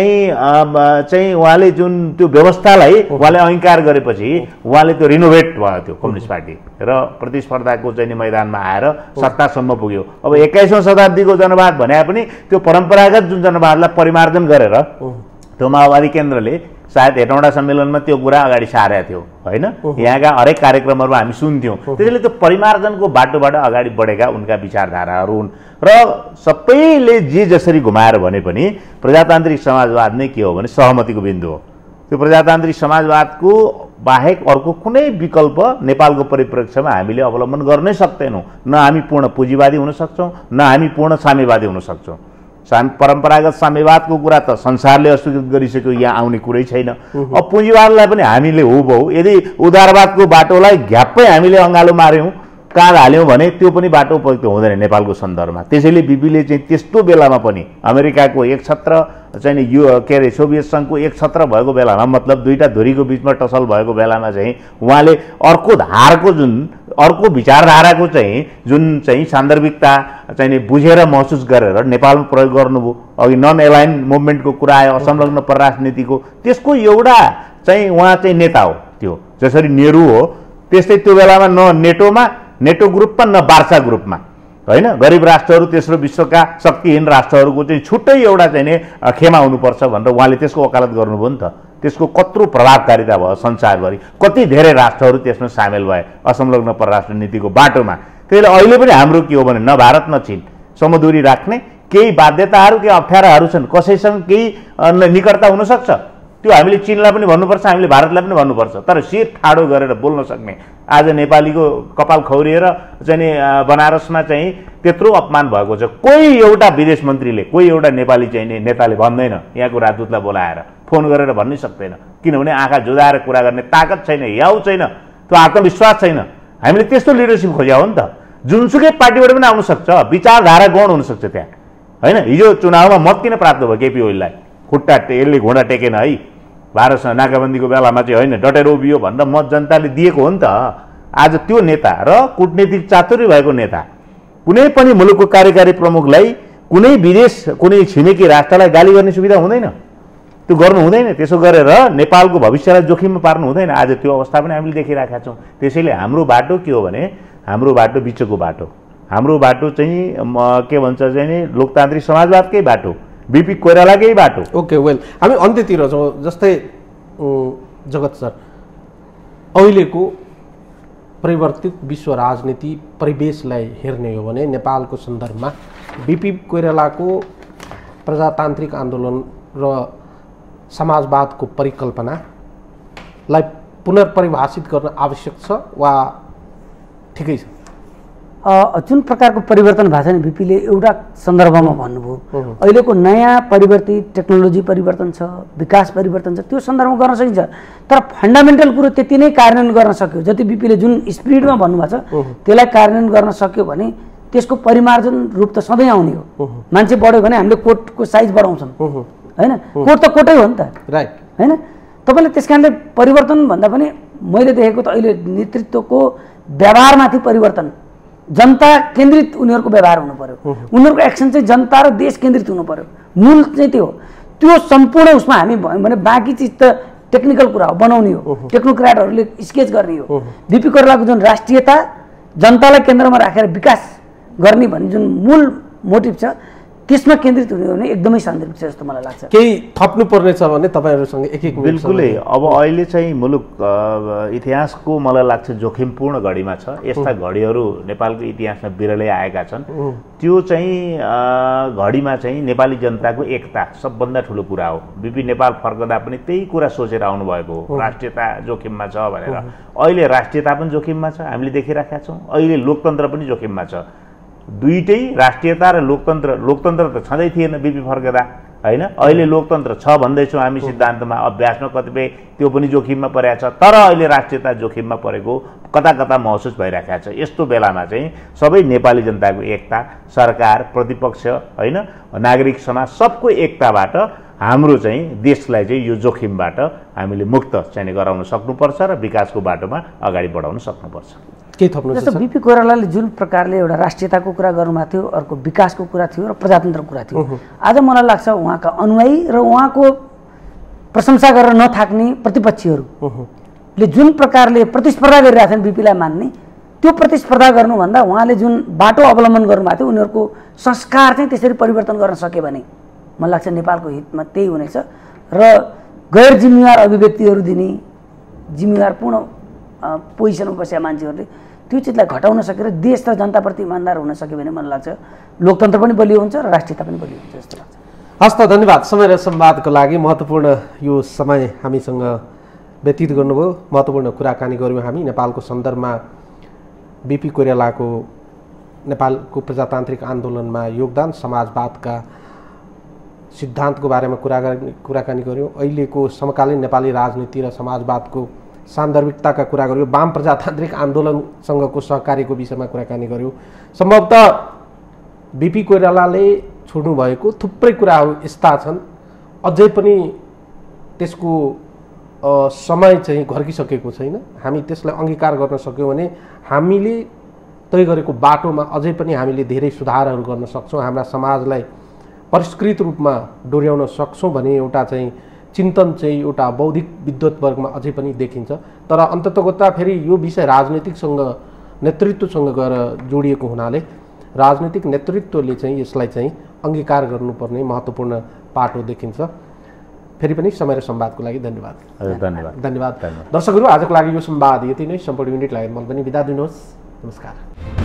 चाहिँ उहाँले जुन त्यो व्यवस्थालाई उहाँले अंगीकार गरेपछि उहाँले त्यो रिनोभेट भयो त्यो कम्युनिस्ट पार्टी र प्रतिस्पर्धाको चाहिँ मैदानमा आएर सत्तासम्म पुग्यो। अब 21औं शताब्दीको जनवाद भने पनि त्यो परम्परागत जुन जनवादलाई परिमार्जन गरेर त्यो माओवादी केन्द्रले सायद हेटौँडा सम्मेलनमा त्यो कुरा अगाडि सारेको थियो होइन। यहाँका हरेक कार्यक्रमहरूमा हामी सुन्थ्यौँ। त्यसैले त्यो परिमार्जनको बाटोबाट अगाडि बढेका उनका विचारधाराहरू हुन् र सबैले जे जसरी घुमाएर भने पनि प्रजातान्त्रिक समाजवाद नै के हो भने सहमतिको बिन्दु हो। त्यो प्रजातान्त्रिक समाजवादको बाहेक अर्को कुनै विकल्प नेपालको परिप्रेक्ष्यमा हामीले अवलम्बन गर्नै सक्दैनौँ। न हामी पूर्ण पुँजीवादी हुन सक्छौँ, न हामी पूर्ण साम्यवादी हुन सक्छौँ। परम्परागत साम्यवादको कुरा त संसारले अस्वीकृत गरिसक्यो, यहाँ आउने कुरै छैन। अब पुँजीवादलाई पनि हामीले हुबहु यदि उदारवादको बाटोलाई घ्याप्पै हामीले अँगालो मार्यौँ, काँध हाल्यौँ भने त्यो पनि बाटो उपयुक्त हुँदैन नेपालको सन्दर्भमा। त्यसैले बिपीले चाहिँ त्यस्तो बेलामा पनि अमेरिकाको एक छत्र चाहिँ यो के अरे सोभियत सङ्घको एक छत्र भएको बेलामा, मतलब दुईटा धुरीको बिचमा टसल भएको बेलामा चाहिँ उहाँले अर्को धारको जुन अर्को विचारधाराको चाहिँ जुन चाहिँ सान्दर्भिकता चाहिँ बुझेर महसुस गरेर नेपालमा प्रयोग गर्नुभयो। अघि नन एलाइन मुभमेन्टको कुरा आयो, असंलग्न परराष्ट्र नीतिको, त्यसको एउटा चाहिँ उहाँ चाहिँ नेता हो। त्यो जसरी नेहरू हो त्यस्तै त्यो बेलामा न नेटो ग्रुपमा न वार्सा ग्रुपमा होइन, गरिब राष्ट्रहरू तेस्रो विश्वका शक्तिहीन राष्ट्रहरूको चाहिँ छुट्टै एउटा चाहिँ नि खेमा हुनुपर्छ भनेर उहाँले त्यसको वकालत गर्नुभयो नि त। त्यसको कत्रो प्रभावकारिता भयो संसारभरि, कति धेरै राष्ट्रहरू त्यसमा सामेल भए असंलग्न परराष्ट्र नीतिको बाटोमा। त्यसैले अहिले पनि हाम्रो के हो भने न भारत न चीन समदूरी राख्ने केही बाध्यताहरू, केही अप्ठ्याराहरू छन्। कसैसँग केही निकटता हुनसक्छ, त्यो हामीले चीनलाई पनि भन्नुपर्छ, हामीले भारतलाई पनि भन्नुपर्छ, तर शिर ठाडो गरेर बोल्न सक्ने। आज नेपालीको कपाल खौरिएर चाहिँ नि बनारसमा चाहिँ त्यत्रो अपमान भएको छ। कोही एउटा विदेश मन्त्रीले, कोही एउटा नेपाली चाहिँ नि नेताले भन्दैन यहाँको राजदूतलाई बोलाएर, फोन गरेर भन्नै सक्दैन, किनभने आँखा जुदाएर कुरा गर्ने ताकत छैन, याउ छैन, त्यो आत्मविश्वास छैन। हामीले त्यस्तो लिडरसिप खोज्या हो नि त। जुनसुकै पार्टीबाट पनि आउन सक्छ, विचारधारा गौण हुनसक्छ त्यहाँ होइन। हिजो चुनावमा मत किन प्राप्त भयो केपी ओलीलाई? खुट्टा यसले घुँडा टेकेन है, भारतसँग नाकाबन्दीको बेलामा चाहिँ होइन डटेर उभियो भनेर मत जनताले दिएको हो नि त। आज त्यो नेता र कूटनीतिक चातुर्य भएको नेता कुनै पनि मुलुकको कार्यकारी प्रमुखलाई कुनै विदेश कुनै छिमेकी राष्ट्रलाई गाली गर्ने सुविधा हुँदैन, त्यो गर्नु हुँदैन। त्यसो गरेर नेपालको भविष्यलाई जोखिममा पार्नु हुँदैन। आज त्यो अवस्था पनि हामीले देखिरहेका छौँ। त्यसैले हाम्रो बाटो के हो भने हाम्रो बाटो बिचको बाटो, हाम्रो बाटो चाहिँ के भन्छ चाहिँ नि लोकतान्त्रिक समाजवादकै बाटो, बिपी कोइरालाकै बाटो। ओके वेल, हामी अन्त्यतिर छौँ। जस्तै जगत सर, अहिलेको परिवर्तित विश्व राजनीति परिवेशलाई हेर्ने हो भने नेपालको सन्दर्भमा बिपी कोइरालाको प्रजातान्त्रिक आन्दोलन र समाजवादको परिकल्पनालाई पुनर्परिभाषित गर्न आवश्यक छ वा ठिकै छ? जुन प्रकारको परिवर्तन भएको छ नि बिपीले एउटा सन्दर्भमा भन्नुभयो, अहिलेको नयाँ परिवर्तित टेक्नोलोजी परिवर्तन छ, विकास परिवर्तन छ, त्यो सन्दर्भमा गर्न सकिन्छ। तर फन्डामेन्टल कुरो त्यति नै कार्यान्वयन गर्न सक्यो, जति बिपीले जुन स्पिडमा भन्नुभएको छ त्यसलाई कार्यान्वयन गर्न सक्यो भने त्यसको परिमार्जन रूप त सधैँ आउने हो। मान्छे बढ्यो भने हामीले कोटको साइज बढाउँछौँ होइन, कोट त कोटै हो नि त, राइट होइन। तपाईँले त्यस कारणले परिवर्तन भन्दा पनि मैले देखेको त अहिले नेतृत्वको व्यवहारमाथि परिवर्तन, जनता केन्द्रित उनीहरूको व्यवहार हुनु पर्यो, उनीहरूको एक्सन चाहिँ जनता र देश केन्द्रित हुनु पर्यो। मूल चाहिँ त्यो हो। त्यो सम्पूर्ण उसमा हामी भयौँ भने बाँकी चिज त टेक्निकल कुरा हो, बनाउने हो, टेक्नोक्राटहरूले स्केच गर्ने हो। बिपी कोइरालाको जुन राष्ट्रियता, जनतालाई केन्द्रमा राखेर विकास गर्ने भन्ने जुन मूल मोटिभ छ त्यसमा केन्द्रित हुने हो भने एकदमै सान्दर्भिक छ जस्तो मलाई लाग्छ। केही थप्नु पर्ने छ भने तपाईँहरूसँग एक एक बिल्कुलै। अब अहिले चाहिँ मुलुक इतिहासको मलाई लाग्छ जोखिमपूर्ण घडीमा छ। यस्ता घडीहरू नेपालको इतिहासमा बिरलै आएका छन्। त्यो चाहिँ घडीमा चाहिँ नेपाली जनताको एकता सबभन्दा ठुलो कुरा हो। बिपी नेपाल फर्कदा पनि त्यही कुरा सोचेर आउनुभएको हो, राष्ट्रियता जोखिममा छ भनेर। अहिले राष्ट्रियता पनि जोखिममा छ, हामीले देखिराखेका छौँ। अहिले लोकतन्त्र पनि जोखिममा छ। दुईटै राष्ट्रियता र लोकतन्त्र त छँदै थिएन बिपी फर्कदा, होइन? अहिले लोकतन्त्र छ भन्दैछौँ हामी सिद्धान्तमा, अभ्यासमा कतिपय त्यो पनि जोखिममा परेको छ। तर अहिले राष्ट्रियता जोखिममा परेको कता कता महसुस भइरहेको छ। यस्तो बेलामा चाहिँ सबै नेपाली जनताको एकता, सरकार, प्रतिपक्ष, होइन, नागरिक समाज सबको एकताबाट हाम्रो चाहिँ देशलाई चाहिँ यो जोखिमबाट हामीले मुक्त चाहिँ गराउन सक्नुपर्छ र विकासको बाटोमा अगाडि बढाउन सक्नुपर्छ। के थप्नु छ? जस्तो बिपी कोइरालाले जुन प्रकारले एउटा राष्ट्रियताको कुरा गर्नुभएको थियो, अर्को विकासको कुरा थियो र प्रजातन्त्रको कुरा थियो। आज मलाई लाग्छ उहाँका अनुयायी र उहाँको प्रशंसा गरेर नथाक्ने प्रतिपक्षीहरूले जुन प्रकारले प्रतिस्पर्धा गरिरहेछन् बिपीलाई मान्ने, त्यो प्रतिस्पर्धा गर्नुभन्दा उहाँले जुन बाटो अवलम्बन गर्नुभएको थियो उनीहरूको संस्कार चाहिँ त्यसरी परिवर्तन गर्न सक्यो भने मलाई लाग्छ नेपालको हितमा त्यही हुनेछ। र गैर जिम्मेवार अभिव्यक्तिहरू दिने, जिम्मेवारपूर्ण पोजिसनमा बसेका मान्छेहरूले त्यो चिजलाई घटाउन सकेर देश र जनताप्रति इमान्दार हुन सक्यो भने मलाई लाग्छ लोकतन्त्र पनि बलियो हुन्छ र राष्ट्रियता पनि बलियो हुन्छ जस्तो लाग्छ। हस् त, धन्यवाद समय र संवादको लागि। महत्त्वपूर्ण यो समय हामीसँग व्यतीत गर्नुभयो, महत्त्वपूर्ण कुराकानी गऱ्यौँ हामी नेपालको सन्दर्भमा बिपी कोइरालाको नेपालको प्रजातान्त्रिक आन्दोलनमा योगदान, समाजवादका सिद्धान्तको बारेमा कुराकानी गऱ्यौँ। अहिलेको समकालीन नेपाली राजनीति र समाजवादको सान्दर्भिकताका कुरा गऱ्यौँ। वाम प्रजातान्त्रिक आन्दोलनसँगको सहकार्यको विषयमा कुराकानी गऱ्यौँ। सम्भवतः बिपी कोइरालाले छोड्नुभएको थुप्रै कुराहरू यस्ता छन्, अझै पनि त्यसको समय चाहिँ घर्किसकेको छैन। हामी त्यसलाई अङ्गीकार गर्न सक्यौँ भने हामीले तय गरेको बाटोमा अझै पनि हामीले धेरै सुधारहरू गर्न सक्छौँ, हाम्रा समाजलाई परिष्कृत रूपमा डोर्याउन सक्छौँ भने एउटा चाहिँ चिन्तन चाहिँ एउटा बौद्धिक विद्वत वर्गमा अझै पनि देखिन्छ। तर अन्ततगतः फेरि यो विषय राजनीतिकसँग, नेतृत्वसँग गएर जोडिएको हुनाले राजनीतिक नेतृत्वले चाहिँ यसलाई चाहिँ अङ्गीकार गर्नुपर्ने महत्त्वपूर्ण पाटो देखिन्छ। फेरि पनि समय र संवादको लागि धन्यवाद। धन्यवाद। दर्शकहरू, आजको लागि यो संवाद यति नै। सम्पूर्ण युनिटलाई मन पनि बिदा दिनुहोस्। नमस्कार।